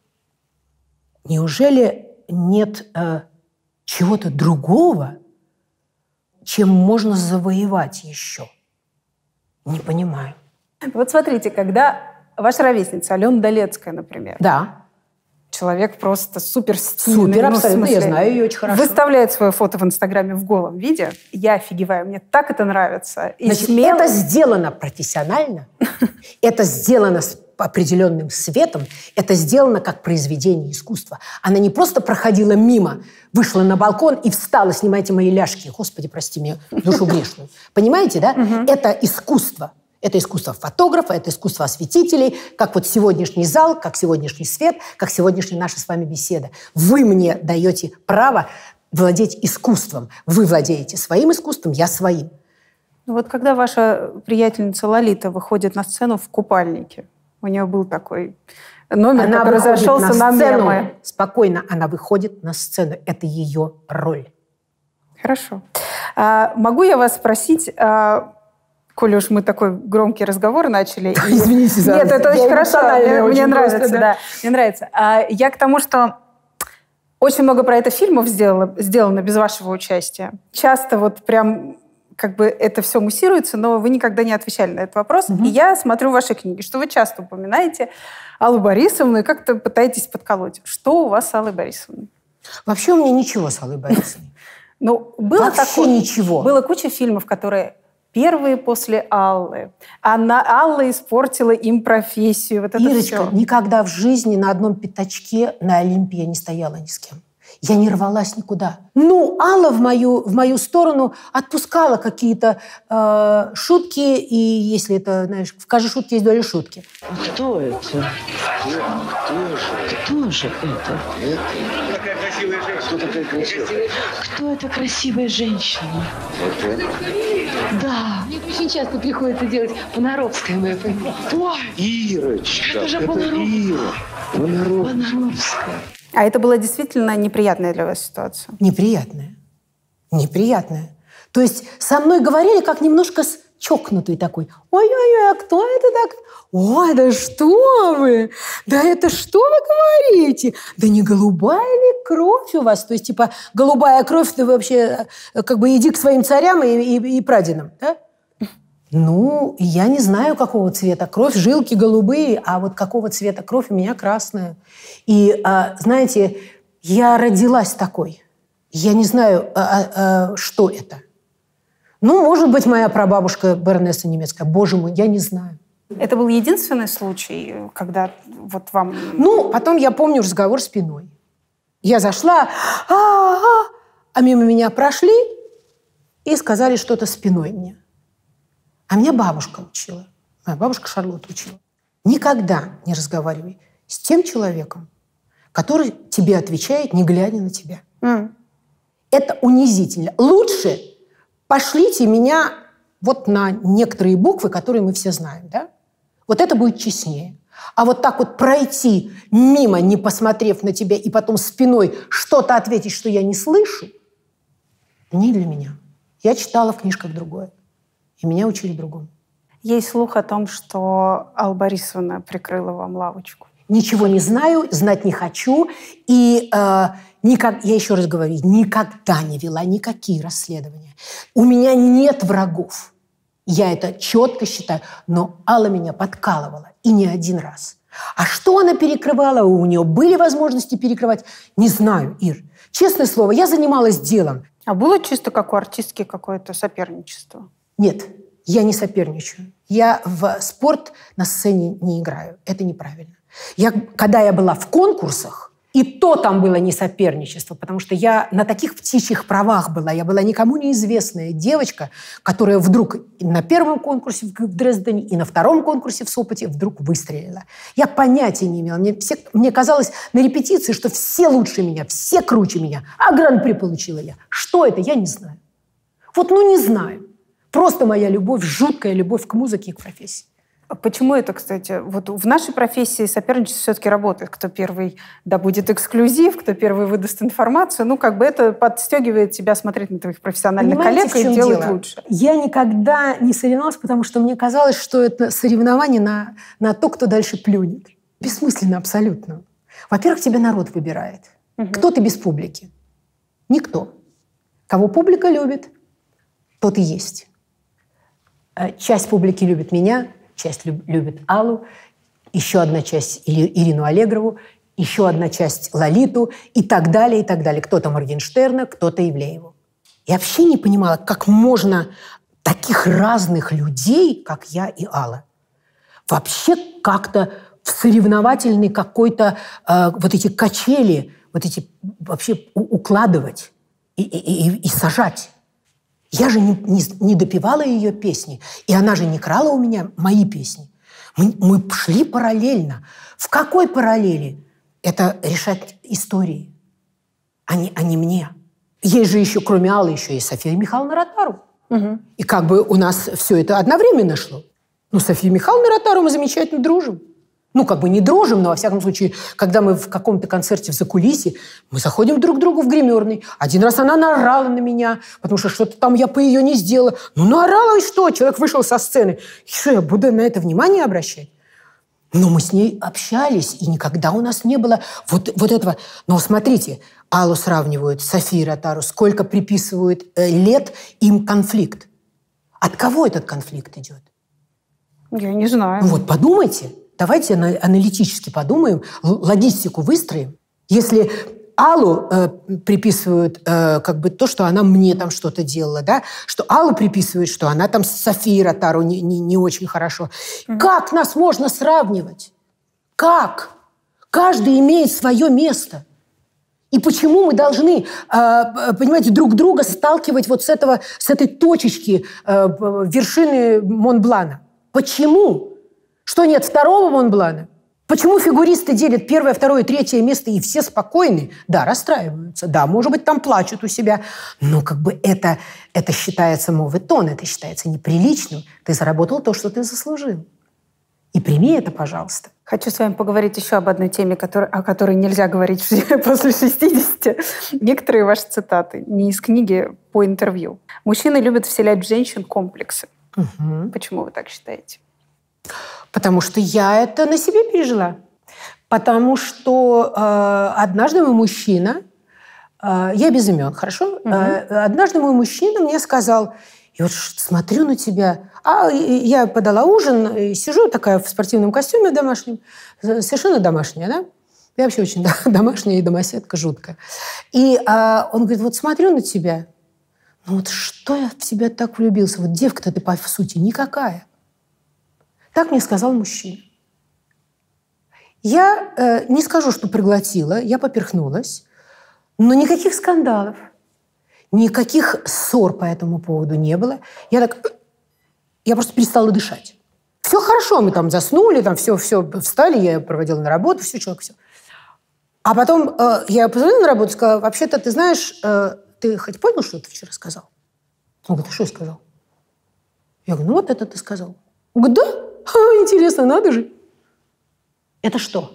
Неужели нет чего-то другого, чем можно завоевать еще? Не понимаю. Вот смотрите, когда ваша ровесница Алена Долецкая, например. Да. Человек просто супер стильный. Супер, абсолютно. Я знаю ее очень хорошо. Выставляет свое фото в Инстаграме в голом виде. Я офигеваю. Мне так это нравится. И значит, это сделано профессионально. Это сделано с определенным светом. Это сделано как произведение искусства. Она не просто проходила мимо, вышла на балкон и встала, снимайте мои ляжки. Господи, прости меня, душу грешную. Понимаете, да? Это искусство. Это искусство фотографа, это искусство осветителей, как вот сегодняшний зал, как сегодняшний свет, как сегодняшняя наша с вами беседа. Вы мне даете право владеть искусством. Вы владеете своим искусством, я своим. Вот когда ваша приятельница Лолита выходит на сцену в купальнике, у нее был такой номер, она который разошелся на мемы. Спокойно, она выходит на сцену. Это ее роль. Хорошо. Могу я вас спросить... Коли уж мы такой громкий разговор начали. Извините за... Нет, это очень хорошо. Мне нравится, просто, да. Мне нравится. Я к тому, что очень много про это фильмов сделано без вашего участия. Часто вот прям как бы это все муссируется, но вы никогда не отвечали на этот вопрос. И я смотрю ваши книги, что вы часто упоминаете Аллу Борисовну и как-то пытаетесь подколоть. Что у вас с Аллой Борисовной? Вообще у меня ничего с Аллой Борисовной. Ну, было вообще такое, ничего. Было куча фильмов, которые первые после Аллы. Алла испортила им профессию. Вот это Ирочка, все. никогда в жизни на одном пятачке на Олимпе я не стояла ни с кем. Я не рвалась никуда. Ну, Алла в мою сторону отпускала какие-то шутки, и если это, знаешь, в каждой шутке есть доля шутки. А кто это? Кто же это? Такая красивая женщина. Кто такая красивая? Кто эта красивая женщина? Это? Да. Мне очень часто приходится делать Понаровская моя фамилия. Ой, Ирочка. это же это Ира. Понаровская. А это была действительно неприятная для вас ситуация? Неприятная. Неприятная. То есть со мной говорили как немножко с чокнутый такой. Ой-ой-ой, а кто это так? Ой, да что вы? Да это что вы говорите? Да не голубая ли кровь у вас? То есть, типа, голубая кровь, ты вообще как бы иди к своим царям и прадедам, да? Ну, я не знаю, какого цвета кровь. Жилки голубые, а вот какого цвета кровь у меня красная. И, знаете, я родилась такой. Я не знаю, что это. Ну, может быть, моя прабабушка баронесса немецкая. Боже мой, я не знаю. Это был единственный случай, когда вот вам... Ну, потом я помню разговор спиной. Я зашла, а мимо меня прошли и сказали что-то спиной мне. А меня бабушка учила. Моя бабушка Шарлотта учила. Никогда не разговаривай с тем человеком, который тебе отвечает, не глядя на тебя. Это унизительно. Лучше пошлите меня вот на некоторые буквы, которые мы все знаем, да? Вот это будет честнее. А вот так вот пройти мимо, не посмотрев на тебя, и потом спиной что-то ответить, что я не слышу, не для меня. Я читала в книжках другое. И меня учили другому. Есть слух о том, что Алла Борисовна прикрыла вам лавочку. Ничего не знаю, знать не хочу. И я еще раз говорю, никогда не вела никакие расследования. У меня нет врагов. Я это четко считаю. Но Алла меня подкалывала. И не один раз. А что она перекрывала? У нее были возможности перекрывать? Не знаю, Ир. Честное слово, я занималась делом. А было чисто как у артистки какое-то соперничество? Нет, я не соперничаю. Я в спорт на сцене не играю. Это неправильно. Когда я была в конкурсах, и то там было не соперничество, потому что я на таких птичьих правах была. Я была никому неизвестная девочка, которая вдруг на первом конкурсе в Дрездене и на втором конкурсе в Сопоте вдруг выстрелила. Я понятия не имела. Мне казалось на репетиции, что все лучше меня, все круче меня, а гран-при получила я. Что это? Я не знаю. Вот, не знаю. Просто моя любовь, жуткая любовь к музыке и к профессии. Почему это, кстати? Вот в нашей профессии соперничество все-таки работает. Кто первый добудет эксклюзив, кто первый выдаст информацию. это подстегивает тебя смотреть на твоих профессиональных коллег и делать лучше. Я никогда не соревновалась, потому что мне казалось, что это соревнование на то, кто дальше плюнет. Бессмысленно абсолютно. Во-первых, тебя народ выбирает. Кто ты без публики? Никто. Кого публика любит, тот и есть. Часть публики любит меня, часть любит Аллу, еще одна часть Ирину Аллегрову, еще одна часть Лолиту и так далее, и так далее. Кто-то Моргенштерна, кто-то Ивлееву. Я вообще не понимала, как можно таких разных людей, как я и Алла, вообще как-то в соревновательный какой-то вот эти качели, вот эти вообще укладывать и сажать. Я же не допевала ее песни, и она же не крала у меня мои песни. Мы шли параллельно. В какой параллели? Это решать истории, а не мне. Есть же еще, кроме Аллы, еще и София Михайловна Ротару. И как бы у нас все это одновременно шло. София Михайловна Ротару мы замечательно дружим. Ну, как бы не дружим, но, во всяком случае, когда мы в каком-то концерте в закулисье, мы заходим друг к другу в гримерный. Один раз она наорала на меня, потому что что-то там я по ее не сделала. Ну, наорала, и что? Человек вышел со сцены. И что, я буду на это внимание обращать? Но мы с ней общались, и никогда у нас не было вот этого. Но смотрите, Аллу сравнивают с Софией Ротару. Сколько приписывают лет им конфликт. От кого этот конфликт идет? Я не знаю. Вот подумайте. Давайте аналитически подумаем, логистику выстроим. Если Аллу приписывают как бы то, что она мне там что-то делала, да, что Аллу приписывают, что она там с Софией Ротару не очень хорошо. Как нас можно сравнивать? Как? Каждый имеет свое место. И почему мы должны, понимаете, друг друга сталкивать вот с этой точечки вершины Монблана? Почему? Что нет второго Монблана? Почему фигуристы делят первое, второе, третье место, и все спокойны? Да, расстраиваются, да, может быть, там плачут у себя. Но как бы это считается моветон, это считается неприличным. Ты заработал то, что ты заслужил. И прими это, пожалуйста. Хочу с вами поговорить еще об одной теме, о которой нельзя говорить после 60. Некоторые ваши цитаты, не из книги, по интервью. Мужчины любят вселять в женщин комплексы. Угу. Почему вы так считаете? Потому что я это на себе пережила. Потому что однажды мой мужчина, я без имен, хорошо? Угу. Однажды мой мужчина мне сказал, и вот смотрю на тебя, я подала ужин, и сижу такая в спортивном костюме домашнем, совершенно домашняя, да? Я вообще очень домашняя и домоседка жуткая. И он говорит, вот смотрю на тебя, ну вот что я в тебя так влюбился? Вот девка-то ты, по сути, никакая. Так мне сказал мужчина. Я не скажу, что проглотила, я поперхнулась, но никаких скандалов, никаких ссор по этому поводу не было. Я просто перестала дышать. Все хорошо, мы там заснули, там все встали, я проводила на работу, все, человек, все. А потом я позвонила на работу и сказала, вообще-то, ты знаешь, ты хоть понял, что ты вчера сказал? Он говорит, а что я сказал? Я говорю, ну вот это ты сказал. Он говорит, да? Интересно, надо же. Это что?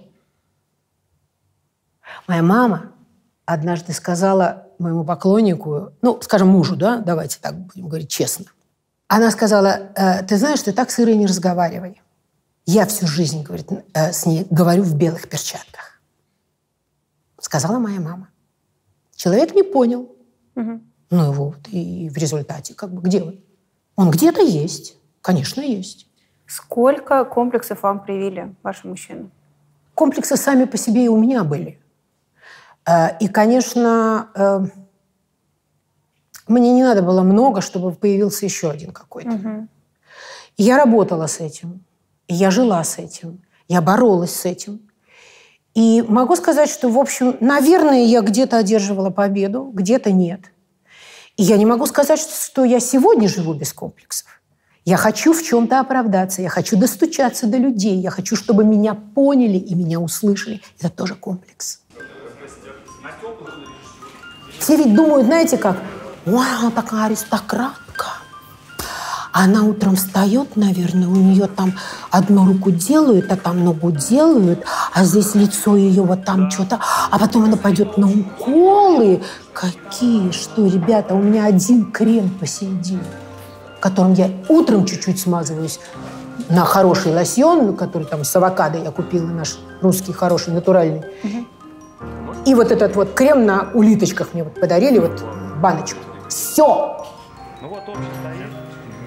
Моя мама однажды сказала моему поклоннику, ну, скажем, мужу, да, давайте так будем говорить честно. Она сказала, ты знаешь, ты так с Ирой не разговаривай. Я всю жизнь, говорит, с ней говорю в белых перчатках. Сказала моя мама. Человек не понял. Угу. Ну вот, и в результате, как бы, где он? Он где-то есть. Конечно, есть. Сколько комплексов вам привили ваши мужчины? Комплексы сами по себе и у меня были. И, конечно, мне не надо было много, чтобы появился еще один какой-то. Угу. Я работала с этим. Я жила с этим. Я боролась с этим. И могу сказать, что, в общем, наверное, я где-то одерживала победу, где-то нет. И я не могу сказать, что я сегодня живу без комплексов. Я хочу в чем-то оправдаться, я хочу достучаться до людей, я хочу, чтобы меня поняли и меня услышали. Это тоже комплекс. Все ведь думают, знаете как, ой, она такая аристократка. Она утром встает, наверное, у нее там одну руку делают, а там ногу делают, а здесь лицо ее вот там что-то, а потом она пойдет на уколы. Какие, что, ребята, у меня один крем посередине, которым я утром чуть-чуть смазываюсь на хороший лосьон, который там с авокадо я купила, наш русский хороший, натуральный. Угу. И вот этот вот крем на улиточках мне вот подарили, вот баночку. Все! Ну вот общество есть.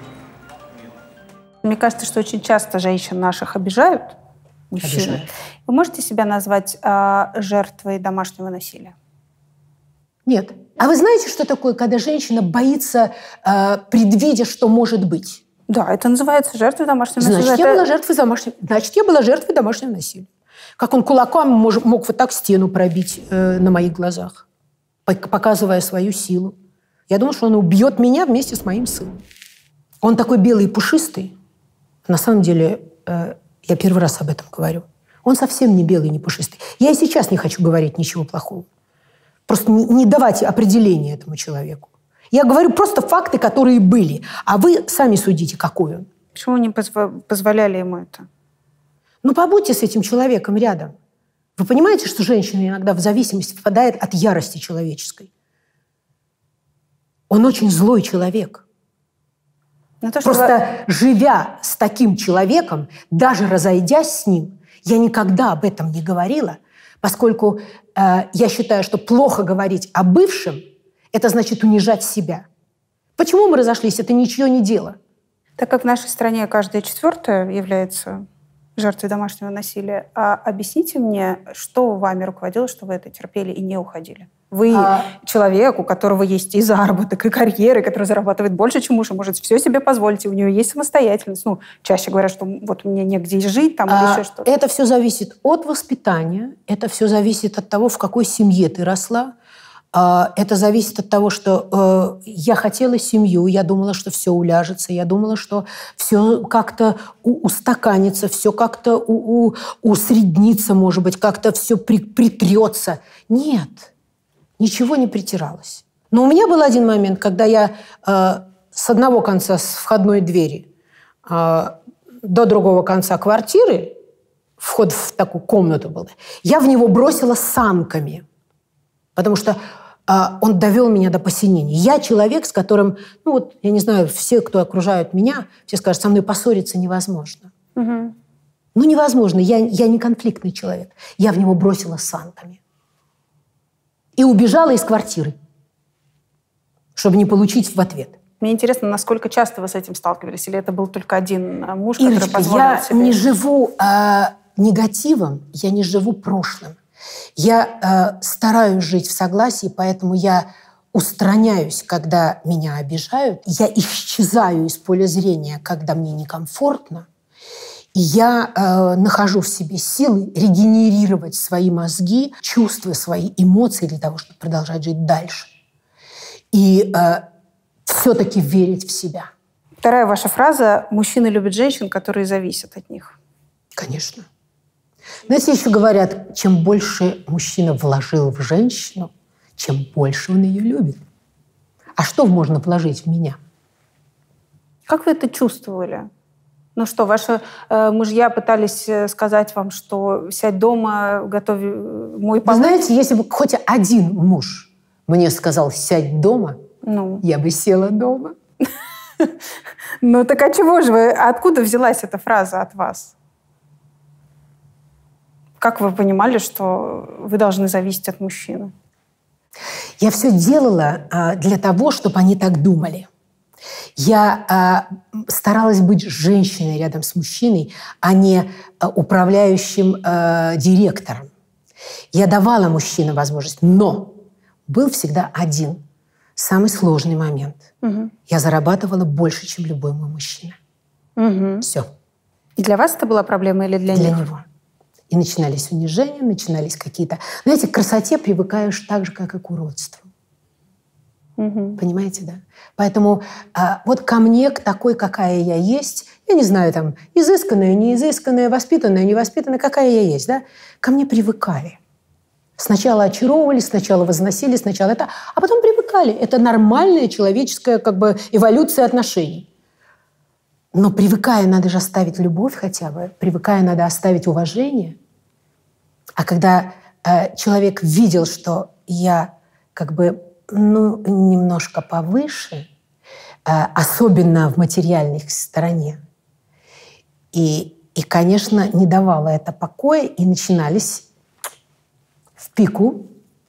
Мне кажется, что очень часто женщин наших обижают, мужчины. Обижают. Вы можете себя назвать жертвой домашнего насилия? Нет. А вы знаете, что такое, когда женщина боится, предвидя, что может быть? Да, это называется жертвой домашнего насилия. Значит, я была жертвой домашнего насилия. Как он кулаком мог вот так стену пробить на моих глазах, показывая свою силу. Я думала, что он убьет меня вместе с моим сыном. Он такой белый и пушистый. На самом деле, я первый раз об этом говорю. Он совсем не белый, не пушистый. Я и сейчас не хочу говорить ничего плохого. Просто не давать определения этому человеку. Я говорю просто факты, которые были. А вы сами судите, какой он. Почему не позволяли ему это? Ну, побудьте с этим человеком рядом. Вы понимаете, что женщина иногда в зависимость впадает от ярости человеческой? Он очень злой человек. Просто живя с таким человеком, даже разойдясь с ним, я никогда об этом не говорила, поскольку я считаю, что плохо говорить о бывшем – это значит унижать себя. Почему мы разошлись? Это ничье не дело. Так как в нашей стране каждая четвертая является жертвой домашнего насилия, объясните мне, что вами руководило, что вы это терпели и не уходили? Вы человек, у которого есть и заработок, и карьера, который зарабатывает больше, чем муж, и может все себе позволить, и у него есть самостоятельность. Ну, чаще говорят, что вот мне негде жить, там, или еще что-то. Это все зависит от воспитания, это все зависит от того, в какой семье ты росла. Это зависит от того, что я хотела семью, я думала, что все уляжется, я думала, что все как-то устаканится, все как-то усреднится, может быть, как-то все притрется. Нет. Ничего не притиралось. Но у меня был один момент, когда я с одного конца с входной двери до другого конца квартиры, вход в такую комнату был, я в него бросила санками, потому что он довел меня до посинения. Я человек, с которым, ну вот, я не знаю, все, кто окружают меня, все скажут, со мной поссориться невозможно. Угу. Ну, невозможно, я не конфликтный человек. Я в него бросила санками. И убежала из квартиры, чтобы не получить в ответ. Мне интересно, насколько часто вы с этим сталкивались? Или это был только один муж, который Ирочка, позволил я себе... не живу негативом, я не живу прошлым. Я стараюсь жить в согласии, поэтому я устраняюсь, когда меня обижают. Я исчезаю из поля зрения, когда мне некомфортно. И я нахожу в себе силы регенерировать свои мозги, чувства, свои эмоции для того, чтобы продолжать жить дальше. И все-таки верить в себя. Вторая ваша фраза – мужчины любят женщин, которые зависят от них. Конечно. Знаете, еще говорят, чем больше мужчина вложил в женщину, чем больше он ее любит. А что можно вложить в меня? Как вы это чувствовали? Ну что, ваши мужья пытались сказать вам, что сядь дома, готовь мой полы? Вы знаете, если бы хоть один муж мне сказал сядь дома, я бы села дома. Ну так а чего же вы? Откуда взялась эта фраза от вас? Как вы понимали, что вы должны зависеть от мужчины? Я все делала для того, чтобы они так думали. Я старалась быть женщиной рядом с мужчиной, а не управляющим директором. Я давала мужчине возможность, но был всегда один, самый сложный момент. Угу. Я зарабатывала больше, чем любой мой мужчина. Угу. Все. И для вас это была проблема или для них? Для него. И начинались унижения, начинались какие-то... Знаете, к красоте привыкаешь так же, как и к уродству. Угу. Понимаете, да? Поэтому вот ко мне, к такой, какая я есть, я не знаю, там, изысканная, неизысканная, воспитанная, невоспитанная, какая я есть, да? Ко мне привыкали. Сначала очаровывали, сначала возносили, сначала это, а потом привыкали. Это нормальная человеческая как бы эволюция отношений. Но привыкая, надо же оставить любовь хотя бы. Привыкая, надо оставить уважение. А когда человек видел, что я как бы немножко повыше, особенно в материальной стороне, и, конечно, не давало это покоя, и начинались в пику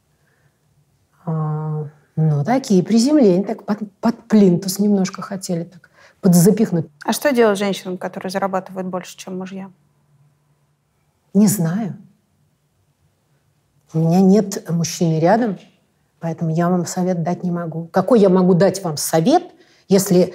такие приземления, так под плинтус немножко хотели так подзапихнуть. А что делать женщинам, которые зарабатывают больше, чем мужья? Не знаю. У меня нет мужчины рядом, поэтому я вам совет дать не могу. Какой я могу дать вам совет, если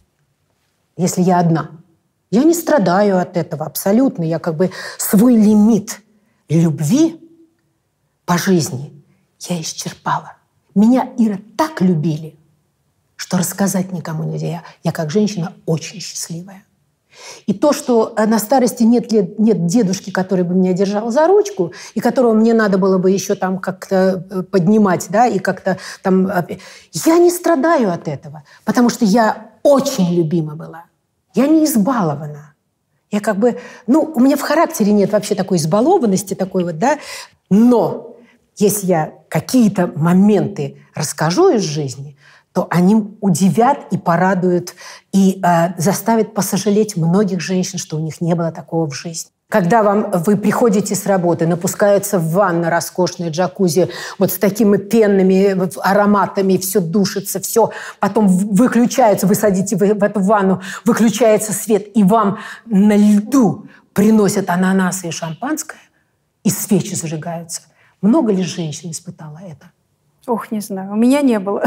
я одна? Я не страдаю от этого абсолютно. Я как бы свой лимит любви по жизни я исчерпала. Меня, Ира, так любили, что рассказать никому нельзя. Я как женщина очень счастливая. И то, что на старости нет дедушки, который бы меня держал за ручку, и которого мне надо было бы еще там как-то поднимать, да, и как-то там... Я не страдаю от этого, потому что я очень любима была. Я не избалована. Я как бы... у меня в характере нет вообще такой избалованности, такой вот, да. Но если я какие-то моменты расскажу из жизни, то они удивят и порадуют, и заставят посожалеть многих женщин, что у них не было такого в жизни. Когда вы приходите с работы, напускается ванна роскошная, джакузи, вот с такими пенными ароматами, все душится, все, потом выключается, вы садите в эту ванну, выключается свет, и вам на льду приносят ананасы и шампанское, и свечи зажигаются. Много ли женщин испытало это? Ох, не знаю, у меня не было.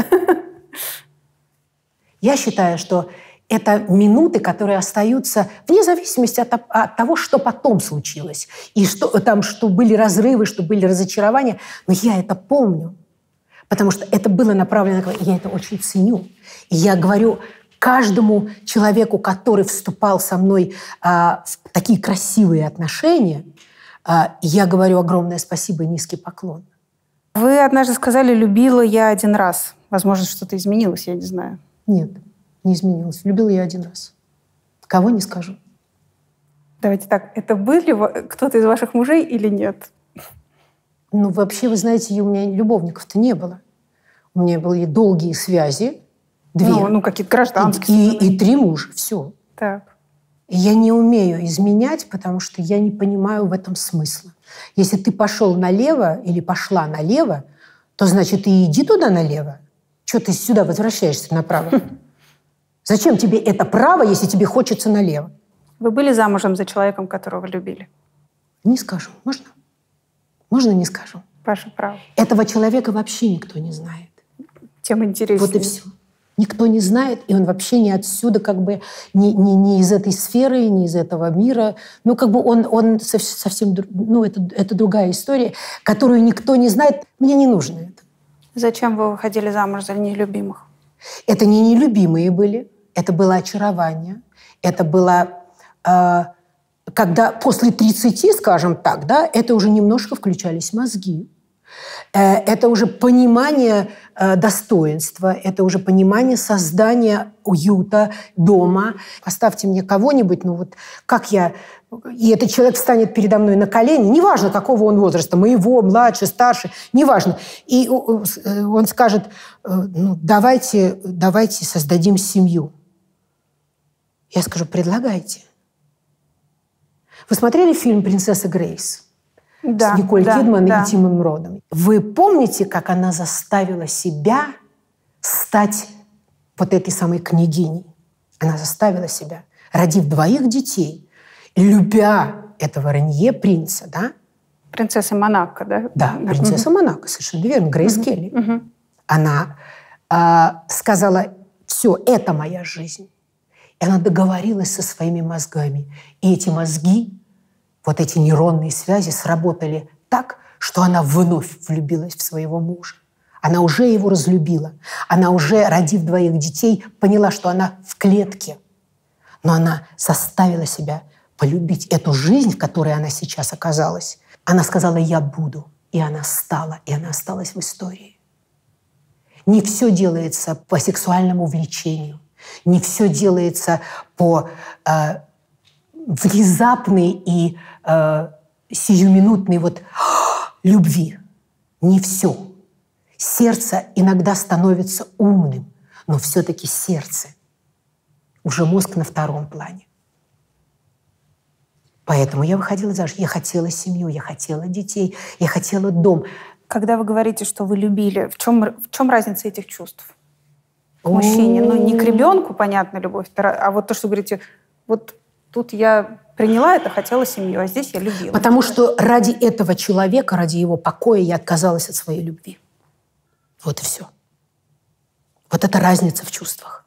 Я считаю, что это минуты, которые остаются вне зависимости от того, что потом случилось. И что были разрывы, что были разочарования. Но я это помню. Потому что это было направлено... Я это очень ценю. И я говорю каждому человеку, который вступал со мной в такие красивые отношения, я говорю огромное спасибо и низкий поклон. Вы однажды сказали, любила я один раз. Возможно, что-то изменилось, я не знаю. Нет. Не изменилась. Любила я один раз. Кого не скажу. Давайте так. Это были кто-то из ваших мужей или нет? Вообще, вы знаете, у меня любовников-то не было. У меня были долгие связи. 2. Какие-то гражданские. И 3 мужа. Все. Так. И я не умею изменять, потому что я не понимаю в этом смысла. Если ты пошел налево или пошла налево, то значит и иди туда налево. Что ты сюда возвращаешься направо? Зачем тебе это право, если тебе хочется налево? Вы были замужем за человеком, которого любили? Не скажу. Можно? Можно не скажу? Ваше право. Этого человека вообще никто не знает. Тем интереснее. Вот и все. Никто не знает, и он вообще не отсюда, не из этой сферы, не из этого мира. Он совсем... это другая история, которую никто не знает. Мне не нужно это. Зачем вы выходили замуж за нелюбимых? Это не нелюбимые были, это было очарование. Это было, когда после 30, скажем так, да, это уже немножко включались мозги. Это уже понимание достоинства, это уже понимание создания уюта дома. Оставьте мне кого-нибудь, как я... И этот человек встанет передо мной на колени, неважно, какого он возраста, моего, младше, старше, неважно. И он скажет, давайте создадим семью. Я скажу, предлагайте. Вы смотрели фильм «Принцесса Грейс»? Да, с Николь Кидман да. и Тимом Родом. Вы помните, как она заставила себя стать вот этой самой княгиней? Она заставила себя, родив 2 детей, любя этого Ранье принца, да? Принцесса Монако, да? Да, принцесса Монако, совершенно верно, Грейс Келли. Она сказала, все, это моя жизнь. И она договорилась со своими мозгами. И эти мозги, вот эти нейронные связи сработали так, что она вновь влюбилась в своего мужа. Она уже его разлюбила. Она уже, родив 2 детей, поняла, что она в клетке. Но она заставила себя полюбить эту жизнь, в которой она сейчас оказалась. Она сказала «я буду». И она стала, и она осталась в истории. Не все делается по сексуальному влечению. Не все делается по внезапной и сиюминутной любви. Не все. Сердце иногда становится умным, но все-таки сердце. Уже мозг на 2-м плане. Поэтому я выходила замуж. Я хотела семью, я хотела детей, я хотела дом. Когда вы говорите, что вы любили, в чем разница этих чувств? К мужчине. Не к ребенку, понятно, любовь, а вот то, что говорите, вот тут я приняла это, хотела семью, а здесь я любила. Потому что ради этого человека, ради его покоя я отказалась от своей любви. Вот и все. Вот это разница в чувствах.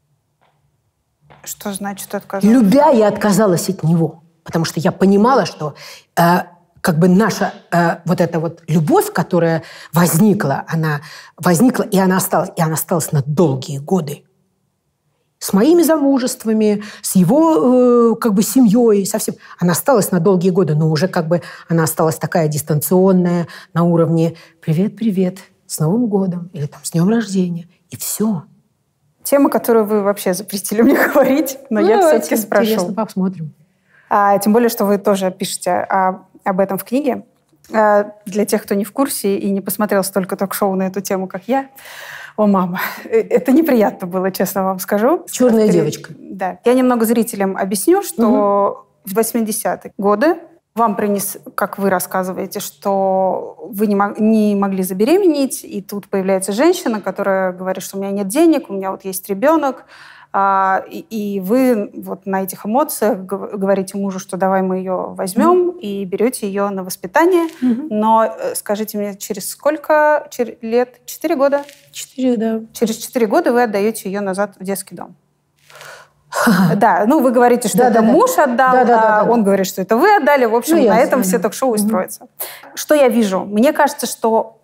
Что значит отказалась? Любя, я отказалась от него. Потому что я понимала, что наша вот эта любовь, которая возникла, она возникла, и она осталась. И она осталась на долгие годы. С моими замужествами, с его семьей, совсем. Она осталась на долгие годы, но уже она осталась такая дистанционная, на уровне «Привет-привет, с Новым годом» или с днем рождения. И все. Тема, которую вы вообще запретили мне говорить, но я все-таки спрошу. Интересно, посмотрим. Тем более, что вы тоже пишете об этом в книге. Для тех, кто не в курсе и не посмотрел столько ток-шоу на эту тему, как я, о, мама, это неприятно было, честно вам скажу. «Черная девочка». Да. Я немного зрителям объясню, что в 80-е годы вам принес, как вы рассказываете, что вы не могли забеременеть, и тут появляется женщина, которая говорит, что у меня нет денег, у меня вот есть ребенок, и вы вот на этих эмоциях говорите мужу, что давай мы ее возьмем, и берете ее на воспитание. Но скажите мне, через сколько лет? 4 года? 4, да. Через 4 года вы отдаете ее назад в детский дом. Да, ну вы говорите, что это муж отдал, он говорит, что это вы отдали. В общем, на этом все ток-шоу и строятся. Что я вижу? Мне кажется, что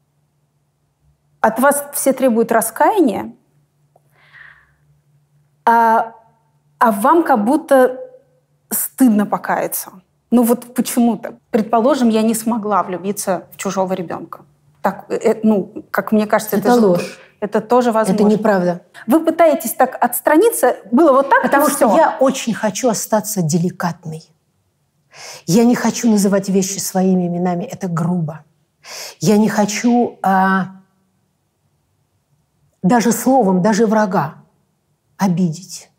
от вас все требуют раскаяния, а вам как будто стыдно покаяться. Ну вот почему-то. Предположим, я не смогла влюбиться в чужого ребенка. Так, ну, как мне кажется, это ложь. Это тоже возможно. Это неправда. Вы пытаетесь так отстраниться? Было вот так? Потому что я очень хочу остаться деликатной. Я не хочу называть вещи своими именами. Это грубо. Я не хочу даже словом, даже врага обидеть.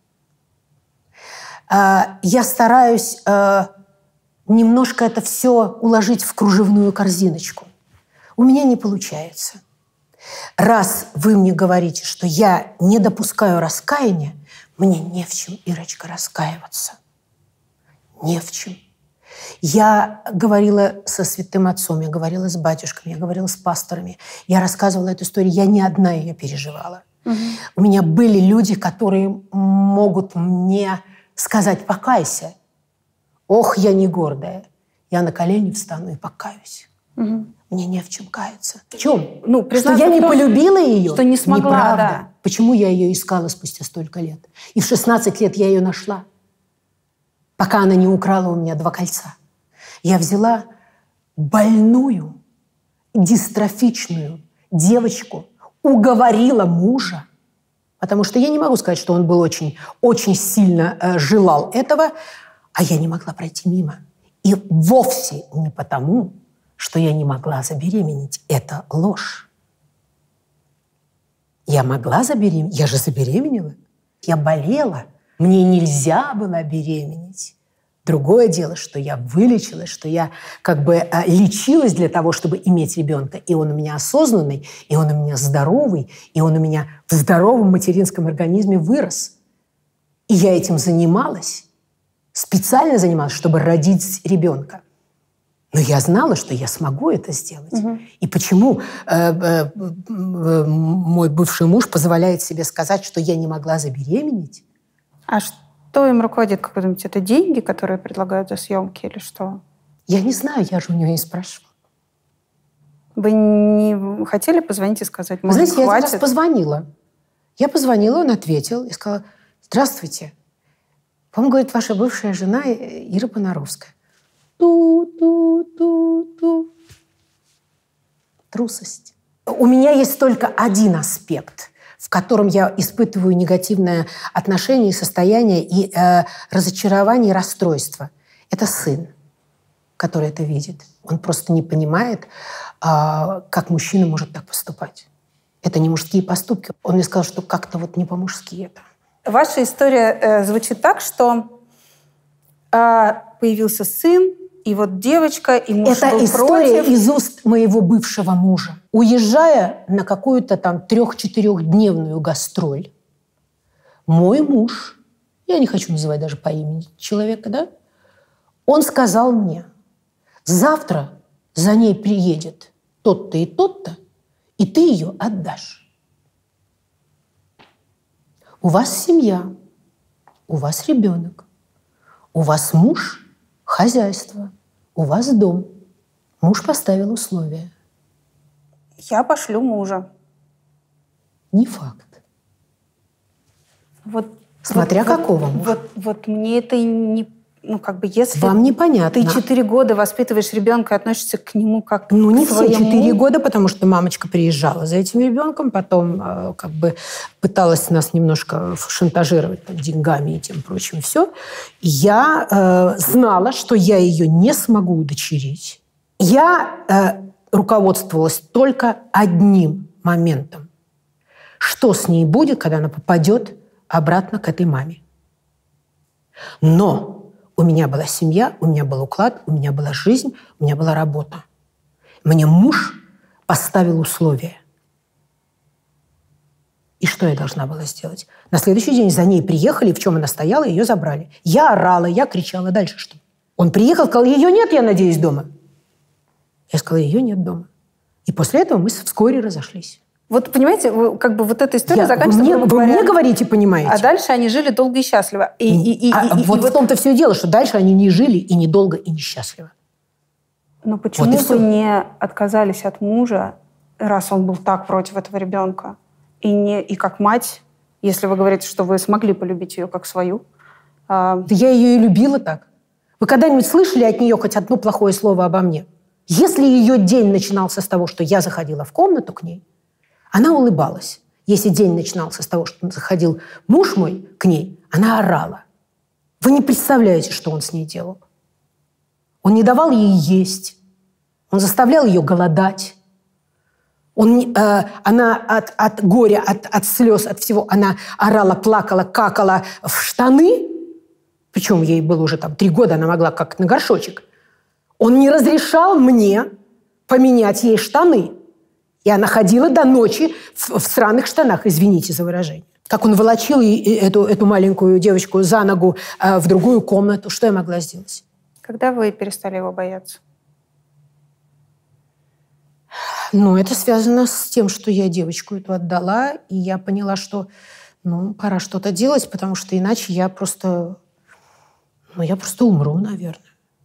Я стараюсь немножко это все уложить в кружевную корзиночку. У меня не получается. Раз вы мне говорите, что я не допускаю раскаяния, мне не в чем, Ирочка, раскаиваться. Не в чем. Я говорила со святым отцом, я говорила с батюшками, я говорила с пасторами. Я рассказывала эту историю, я не одна ее переживала. У меня были люди, которые могут мне сказать: покайся. Ох, я не гордая. Я на колени встану и покаюсь. Мне не в чем каяться. В чем? Ну, что я не полюбила ее? Что не смогла, неправда. Да. Почему я ее искала спустя столько лет? И в 16 лет я ее нашла, пока она не украла у меня 2 кольца. Я взяла больную, дистрофичную девочку, уговорила мужа, потому что я не могу сказать, что он был очень, очень сильно желал этого, а я не могла пройти мимо. И вовсе не потому, что я не могла забеременеть. Это ложь. Я могла забеременеть. Я же забеременела. Я болела. Мне нельзя было беременеть. Другое дело, что я вылечилась, что я как бы лечилась для того, чтобы иметь ребенка. И он у меня осознанный, и он у меня здоровый, и он у меня в здоровом материнском организме вырос. И я этим занималась. Специально занималась, чтобы родить ребенка. Но я знала, что я смогу это сделать. И почему мой бывший муж позволяет себе сказать, что я не могла забеременеть? А что им руководит? Как-нибудь это деньги, которые предлагают за съемки или что? Я не знаю, я же у него не спрашивала. Вы не хотели позвонить и сказать: может, знаете, хватит? Я один раз позвонила. Я позвонила, он ответил и сказал: здравствуйте. По-моему, говорит, ваша бывшая жена Ира Понаровская. Ту-ту-ту-ту. Трусость. У меня есть только один аспект, в котором я испытываю негативное отношение, состояние и разочарование, и расстройство. Это сын, который это видит. Он просто не понимает, как мужчина может так поступать. Это не мужские поступки. Он мне сказал, что как-то вот не по-мужски это. Ваша история звучит так, что появился сын, и вот девочка, и муж Это был история против. из уст моего бывшего мужа. Уезжая на какую-то там 3-4-дневную гастроль, мой муж, я не хочу называть даже по имени человека, да, он сказал мне: завтра за ней приедет тот-то, и ты ее отдашь. У вас семья, у вас ребенок, у вас муж, хозяйство, у вас дом. Муж поставил условия. Я пошлю мужа. Не факт. Вот, Смотря какого мужа. Вот мне это и не если Вам непонятно. ты 4 года воспитываешь ребенка и относишься к нему как не к своему... все 4 года, потому что мамочка приезжала за этим ребенком, потом пыталась нас немножко шантажировать деньгами и тем прочим. Все. Я знала, что я ее не смогу удочерить. Я руководствовалась только одним моментом. Что с ней будет, когда она попадет обратно к этой маме? Но у меня была семья, у меня был уклад, у меня была жизнь, у меня была работа. Мне муж поставил условия. И что я должна была сделать? На следующий день за ней приехали, в чем она стояла, ее забрали. Я орала, я кричала. Дальше что? Он приехал, сказал, ее нет, я надеюсь, дома. Я сказала, ее нет дома. И после этого мы вскоре разошлись. Вот понимаете, вот эта история заканчивается... Вы мне говорите, понимаете. А дальше они жили долго и счастливо. Вот в том-то все и дело, что дальше они не жили и недолго, и несчастливо. Но почему вы не отказались от мужа, раз он был так против этого ребенка? И как мать, если вы говорите, что вы смогли полюбить ее как свою? Да я ее и любила так. Вы когда-нибудь слышали от нее хоть одно плохое слово обо мне? Если ее день начинался с того, что я заходила в комнату к ней, она улыбалась. Если день начинался с того, что заходил муж мой к ней, она орала. Вы не представляете, что он с ней делал. Он не давал ей есть. Он заставлял ее голодать. Она от горя, от слез, от всего, она орала, плакала, какала в штаны. Причем ей было уже 3 года, она могла как на горшочек. Он не разрешал мне поменять ей штаны. И она ходила до ночи в сраных штанах, извините за выражение. Как он волочил эту маленькую девочку за ногу в другую комнату. Что я могла сделать? Когда вы перестали его бояться? Это связано с тем, что я девочку эту отдала, и я поняла, что пора что-то делать, потому что иначе я просто умру, наверное.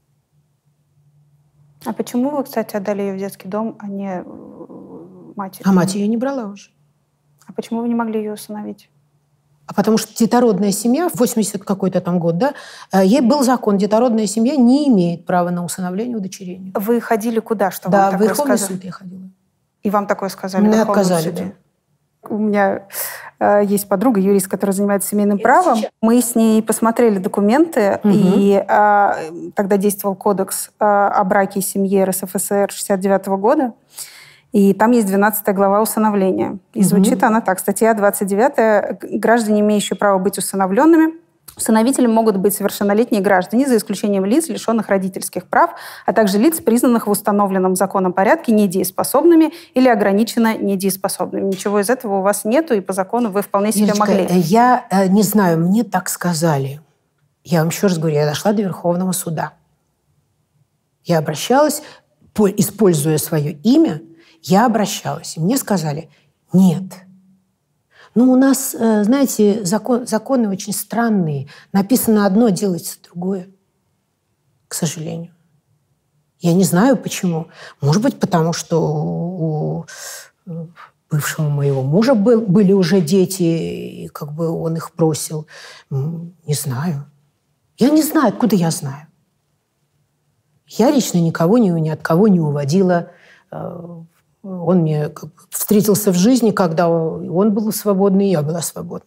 А почему вы, кстати, отдали ее в детский дом, а не матери? А мать ее не брала уже. А почему вы не могли ее усыновить? А потому что детородная семья, в 80 какой-то там год, ей был закон, детородная семья не имеет права на усыновление и удочерение. Вы ходили куда, что да, вам такое в Верховный сказали? суд я ходила. И вам такое сказали? Мне отказали, да. У меня есть подруга, юрист, которая занимается семейным правом. Мы с ней посмотрели документы, и тогда действовал кодекс о браке и семье РСФСР 1969 года. И там есть 12 глава усыновления. И звучит она так. Статья 29. Граждане, имеющие право быть усыновленными. Усыновителем могут быть совершеннолетние граждане, за исключением лиц, лишенных родительских прав, а также лиц, признанных в установленном законом порядке недееспособными или ограниченно недееспособными. Ничего из этого у вас нету, и по закону вы вполне себе Юлечка, могли. Я не знаю, мне так сказали. Я вам еще раз говорю, я дошла до Верховного суда. Я обращалась, используя свое имя, я обращалась. И мне сказали, нет. У нас, знаете, законы очень странные. Написано одно, делается другое. К сожалению. Я не знаю, почему. Может быть, потому что у бывшего моего мужа были уже дети, и он их бросил. Не знаю. Я не знаю, откуда я знаю. Я лично никого ни от кого не уводила. Он мне встретился в жизни, когда он был свободный, и я была свободной.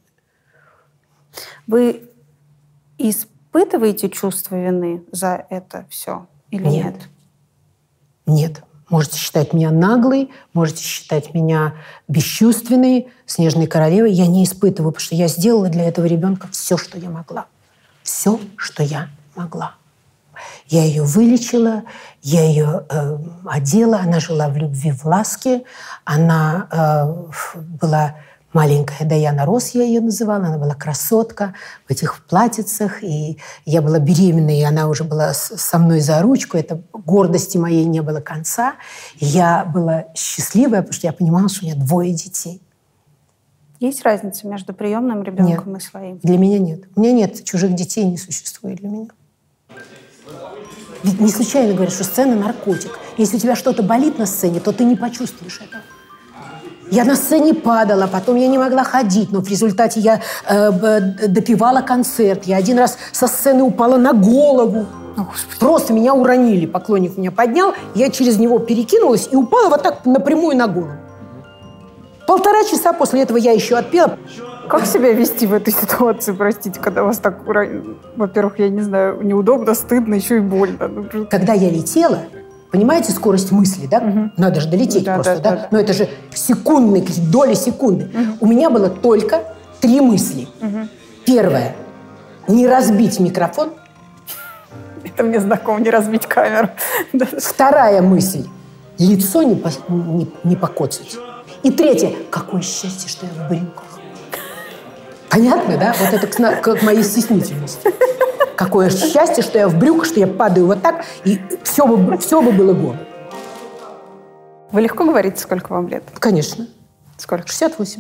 Вы испытываете чувство вины за это все или нет? Нет. Можете считать меня наглой, можете считать меня бесчувственной, снежной королевой. Я не испытываю, потому что я сделала для этого ребенка все, что я могла. Все, что я могла. Я ее вылечила, я ее одела, она жила в любви, в ласке. Она была маленькая Даяна Рос, я ее называла. Она была красотка в этих платьицах. И я была беременна, и она уже была со мной за ручку. Это гордости моей не было конца. И я была счастливая, потому что я понимала, что у меня 2 детей. Есть разница между приемным ребенком и своим? Для меня нет. У меня нет чужих детей, не существует для меня. Ведь не случайно говорят, что сцена – наркотик. Если у тебя что-то болит на сцене, то ты не почувствуешь этого. Я на сцене падала, потом я не могла ходить, но в результате я допевала концерт. Я один раз со сцены упала на голову. Просто меня уронили. Поклонник меня поднял, я через него перекинулась и упала вот так напрямую на голову. 1,5 часа после этого я еще отпела. Как себя вести в этой ситуации, простите, когда вас так уронили? Во-первых, я не знаю, неудобно, стыдно, еще и больно. Когда я летела, понимаете скорость мысли, да? Угу. Надо же долететь просто, да? Но это же секундные, доли секунды. У меня было только 3 мысли. Первое – не разбить микрофон. Это мне знакомо, не разбить камеру. Вторая мысль – лицо не покоцать. И третье – какое счастье, что я в брюках. Понятно, да? Вот это к моей стеснительности. Какое счастье, что я в брюках, что я падаю вот так, и все бы было голо. Вы легко говорите, сколько вам лет? Конечно. Сколько? 68.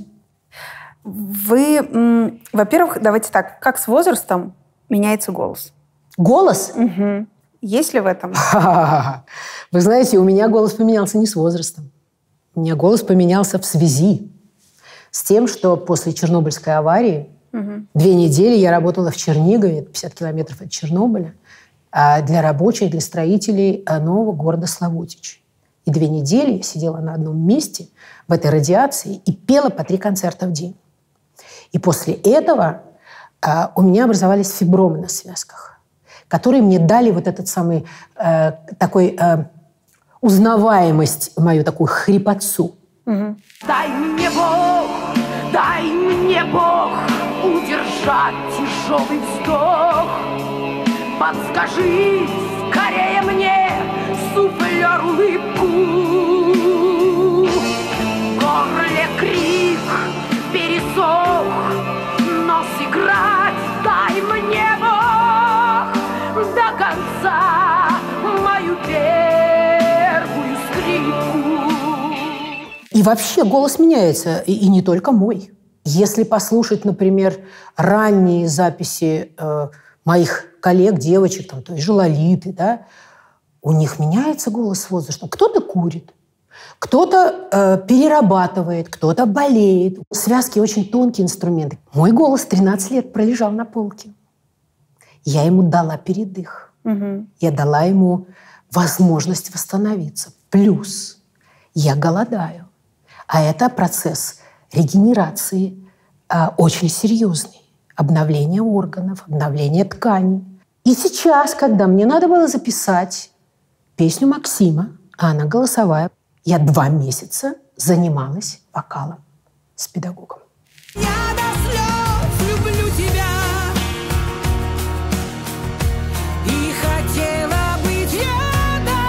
Вы, во-первых, давайте так, как с возрастом меняется голос? Голос? Угу. Есть ли в этом? Вы знаете, у меня голос поменялся не с возрастом. У меня голос поменялся в связи с тем, что после Чернобыльской аварии 2 недели я работала в Чернигове, 50 километров от Чернобыля, для рабочих, для строителей нового города Славутич. И 2 недели я сидела на одном месте в этой радиации и пела по 3 концерта в день. И после этого у меня образовались фибромы на связках, которые мне дали вот этот самый такой узнаваемость, мою такую хрипотцу. Дай мне Бог удержать тяжелый вздох. Подскажи скорее мне, суфлер, улыбку. В горле крик пересох, но сыграть дай мне Бог до конца мою первую скрипку. И вообще голос меняется, и не только мой. Если послушать, например, ранние записи моих коллег, девочек, там, той же Лолиты, да, у них меняется голос с возрастом. Кто-то курит, кто-то перерабатывает, кто-то болеет. Связки очень тонкие инструменты. Мой голос 13 лет пролежал на полке. Я ему дала передых. Я дала ему возможность восстановиться. Плюс я голодаю. А это процесс регенерации очень серьезный. Обновление органов, обновление тканей. И сейчас, когда мне надо было записать песню Максима, а она голосовая, я 2 месяца занималась вокалом с педагогом. Я до слез люблю тебя и хотела быть рядом.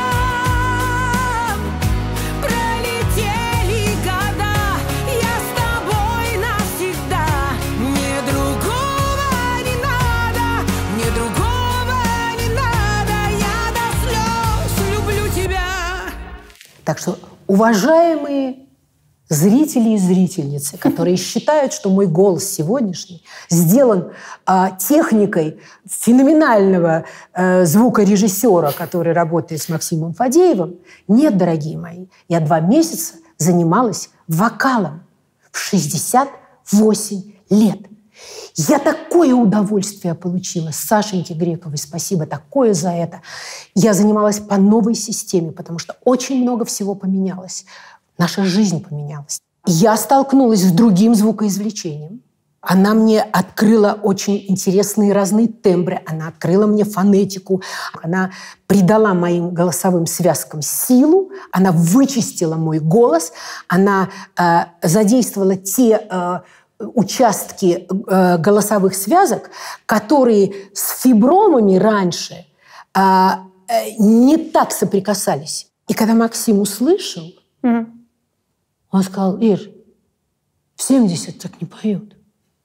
Пролетели года, я с тобой навсегда. Мне другого не надо, мне другого не надо. Я до слез люблю тебя. Так что, уважаемые зрители и зрительницы, которые считают, что мой голос сегодняшний сделан техникой феноменального звукорежиссера, который работает с Максимом Фадеевым. Нет, дорогие мои, я 2 месяца занималась вокалом в 68 лет. Я такое удовольствие получила с Сашеньки Грековой. Спасибо такое за это. Я занималась по новой системе, потому что очень много всего поменялось. Наша жизнь поменялась. Я столкнулась с другим звукоизвлечением. Она мне открыла очень интересные разные тембры. Она открыла мне фонетику. Она придала моим голосовым связкам силу. Она вычистила мой голос. Она задействовала те участки голосовых связок, которые с фибромами раньше не так соприкасались. И когда Максим услышал, он сказал: Ир, в 70 так не поют.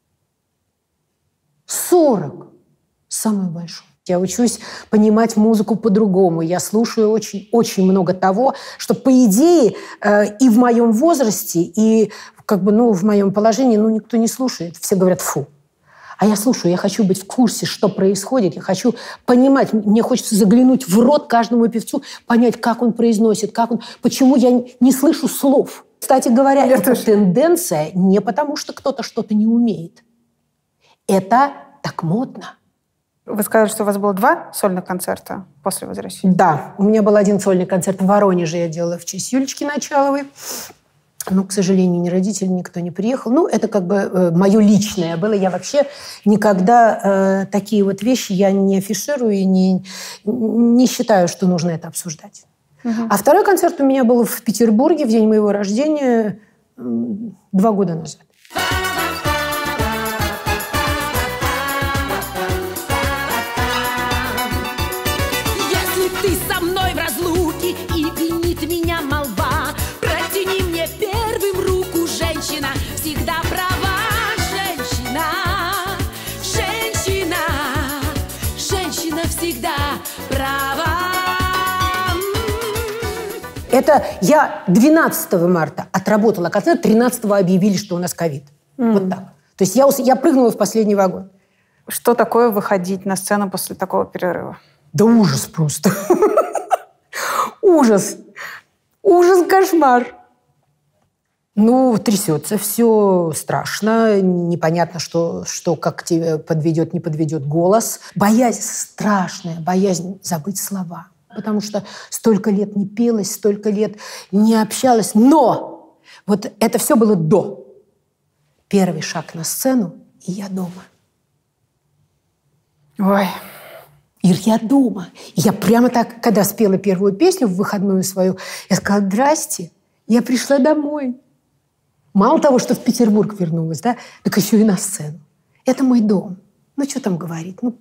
40 самое большое. Я учусь понимать музыку по-другому. Я слушаю очень много того, что, по идее, и в моем возрасте, и в моем положении никто не слушает. Все говорят: фу. А я слушаю, я хочу быть в курсе, что происходит. Я хочу понимать, мне хочется заглянуть в рот каждому певцу, понять, как он произносит, почему я не слышу слов. Кстати говоря, Я эта тоже. тенденция не потому, что кто-то что-то не умеет. Это так модно. Вы сказали, что у вас было 2 сольных концерта после возвращения. Да, у меня был один сольный концерт в Воронеже, я делала в честь Юлечки Началовой. Но, к сожалению, ни родители, никто не приехал. Ну, это как бы мое личное было. Я вообще никогда такие вот вещи я не афиширую и не считаю, что нужно это обсуждать. А второй концерт у меня был в Петербурге в день моего рождения 2 года назад. Если ты со мной в разлуке и винит меня молва, протяни мне первым руку, женщина всегда права. Женщина, женщина, женщина всегда права. Это я 12 марта отработала концерт, 13-го объявили, что у нас ковид. Вот так. То есть я прыгнула в последний вагон. Что такое выходить на сцену после такого перерыва? Да ужас просто. Ужас. Ужас, кошмар. Ну, трясется все, страшно. Непонятно, что как тебе подведет, не подведет голос. Боязнь страшная, боязнь забыть слова. Потому что столько лет не пелось, столько лет не общалась. Но вот это все было до. Первый шаг на сцену, и я дома. Ой. Ир, я дома. И я прямо так, когда спела первую песню в выходную свою, я сказала: здрасте, я пришла домой. Мало того, что в Петербург вернулась, да, так еще и на сцену. Это мой дом. Ну, что там говорить? Ну,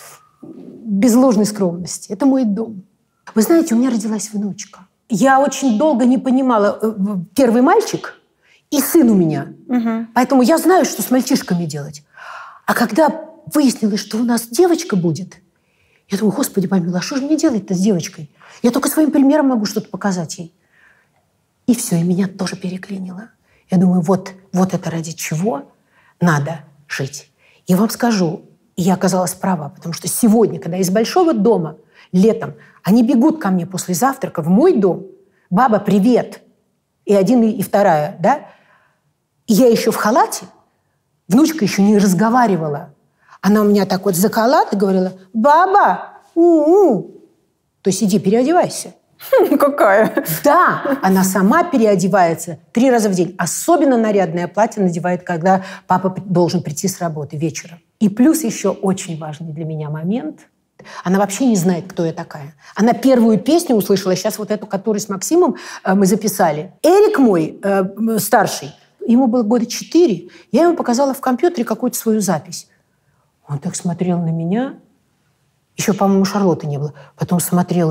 без ложной скромности. Это мой дом. Вы знаете, у меня родилась внучка. Я очень долго не понимала. Первый мальчик и сын у меня. Поэтому я знаю, что с мальчишками делать. А когда выяснилось, что у нас девочка будет, я думаю: Господи помилуй, а что же мне делать-то с девочкой? Я только своим примером могу что-то показать ей. И все, и меня тоже переклинило. Я думаю, вот это ради чего надо жить. И вам скажу, я оказалась права, потому что сегодня, когда из большого дома летом они бегут ко мне после завтрака в мой дом: баба, привет, и один, и вторая, да? И я еще в халате, внучка еще не разговаривала. Она у меня так вот за халат и говорила: баба, то есть иди переодевайся. Какая? Да, она сама переодевается 3 раза в день. Особенно нарядное платье надевает, когда папа должен прийти с работы вечером. И плюс еще очень важный для меня момент. Она вообще не знает, кто я такая. Она первую песню услышала, сейчас вот эту, которую с Максимом мы записали. Эрик мой, старший, ему было года 4, я ему показала в компьютере какую-то свою запись. Он так смотрел на меня. Еще, по-моему, Шарлотты не было. Потом смотрел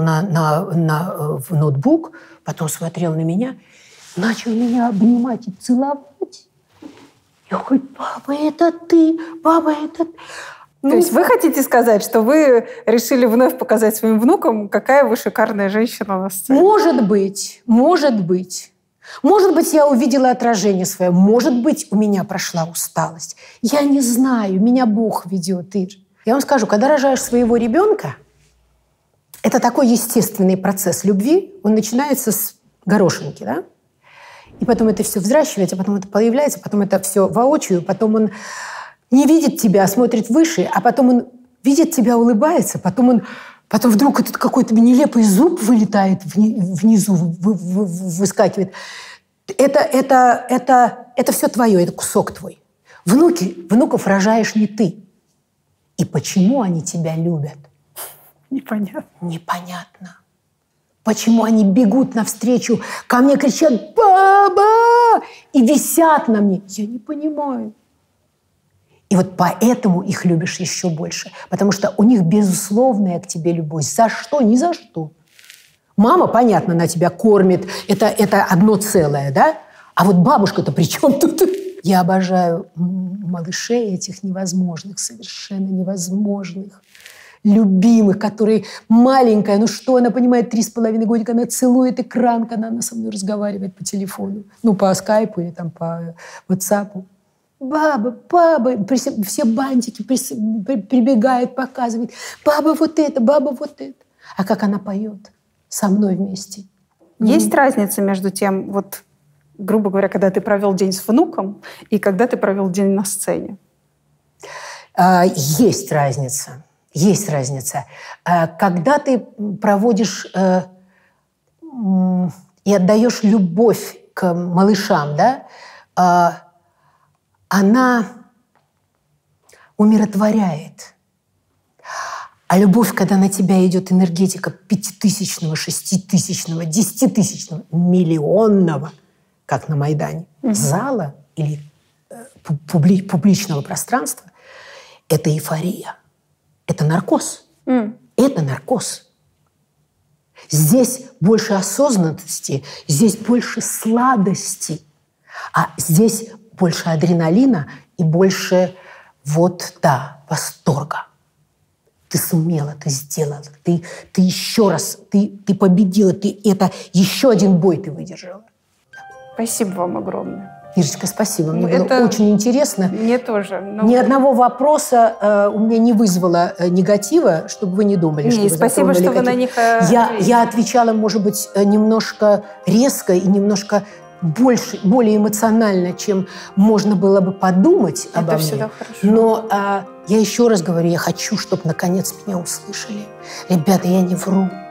в ноутбук, потом смотрел на меня. Начал меня обнимать и целовать. Я говорю: папа, это ты, папа, это ты. То есть вы хотите сказать, что вы решили вновь показать своим внукам, какая вы шикарная женщина на сцене? Может быть, может быть. Может быть, я увидела отражение свое. Может быть, у меня прошла усталость. Я не знаю, меня Бог ведет, Ир. Я вам скажу, когда рожаешь своего ребенка, это такой естественный процесс любви. Он начинается с горошинки, да? И потом это все взращивается, потом это появляется, потом это все воочию, потом он не видит тебя, смотрит выше, а потом он видит тебя, улыбается, потом вдруг этот какой-то нелепый зуб вылетает внизу, выскакивает. Это все твое, это кусок твой. Внуков рожаешь не ты. И почему они тебя любят? Непонятно. Непонятно. Почему они бегут навстречу, ко мне кричат: «Баба!» и висят на мне. Я не понимаю. И вот поэтому их любишь еще больше. Потому что у них безусловная к тебе любовь. За что? Ни за что. Мама, понятно, она тебя кормит. Это одно целое, да? А вот бабушка-то при чем тут? Я обожаю малышей этих невозможных, совершенно невозможных, любимых, которые маленькая, ну что, она понимает, 3,5 годика, она целует экран, когда она со мной разговаривает по телефону, ну, по скайпу или там по WhatsApp. Баба, все бантики прибегают, показывают. Баба, вот это, баба, вот это. А как она поет со мной вместе. Есть разница между тем, вот грубо говоря, когда ты провел день с внуком и когда ты провел день на сцене? Есть разница. Есть разница. Когда ты проводишь и отдаешь любовь к малышам, да, она умиротворяет. А любовь, когда на тебя идет энергетика 5000-го, 6000-го, 10-тысячного, миллионного, как на Майдане, зала или публичного пространства, это эйфория. Это наркоз. Это наркоз. Здесь больше осознанности, здесь больше сладости, а здесь больше адреналина и больше восторга. Ты сумела, ты сделала, ты еще раз, ты победила, это еще один бой ты выдержала. Спасибо вам огромное. Ирочка, спасибо. Мне было очень интересно. Мне тоже. Ни одного вопроса у меня не вызвало негатива, чтобы вы не думали, что вы спасибо, что вы на них я отвечала, может быть, немножко резко и немножко более эмоционально, чем можно было бы подумать обо мне. Всегда хорошо. Но я еще раз говорю, я хочу, чтобы наконец меня услышали. Ребята, я не вру.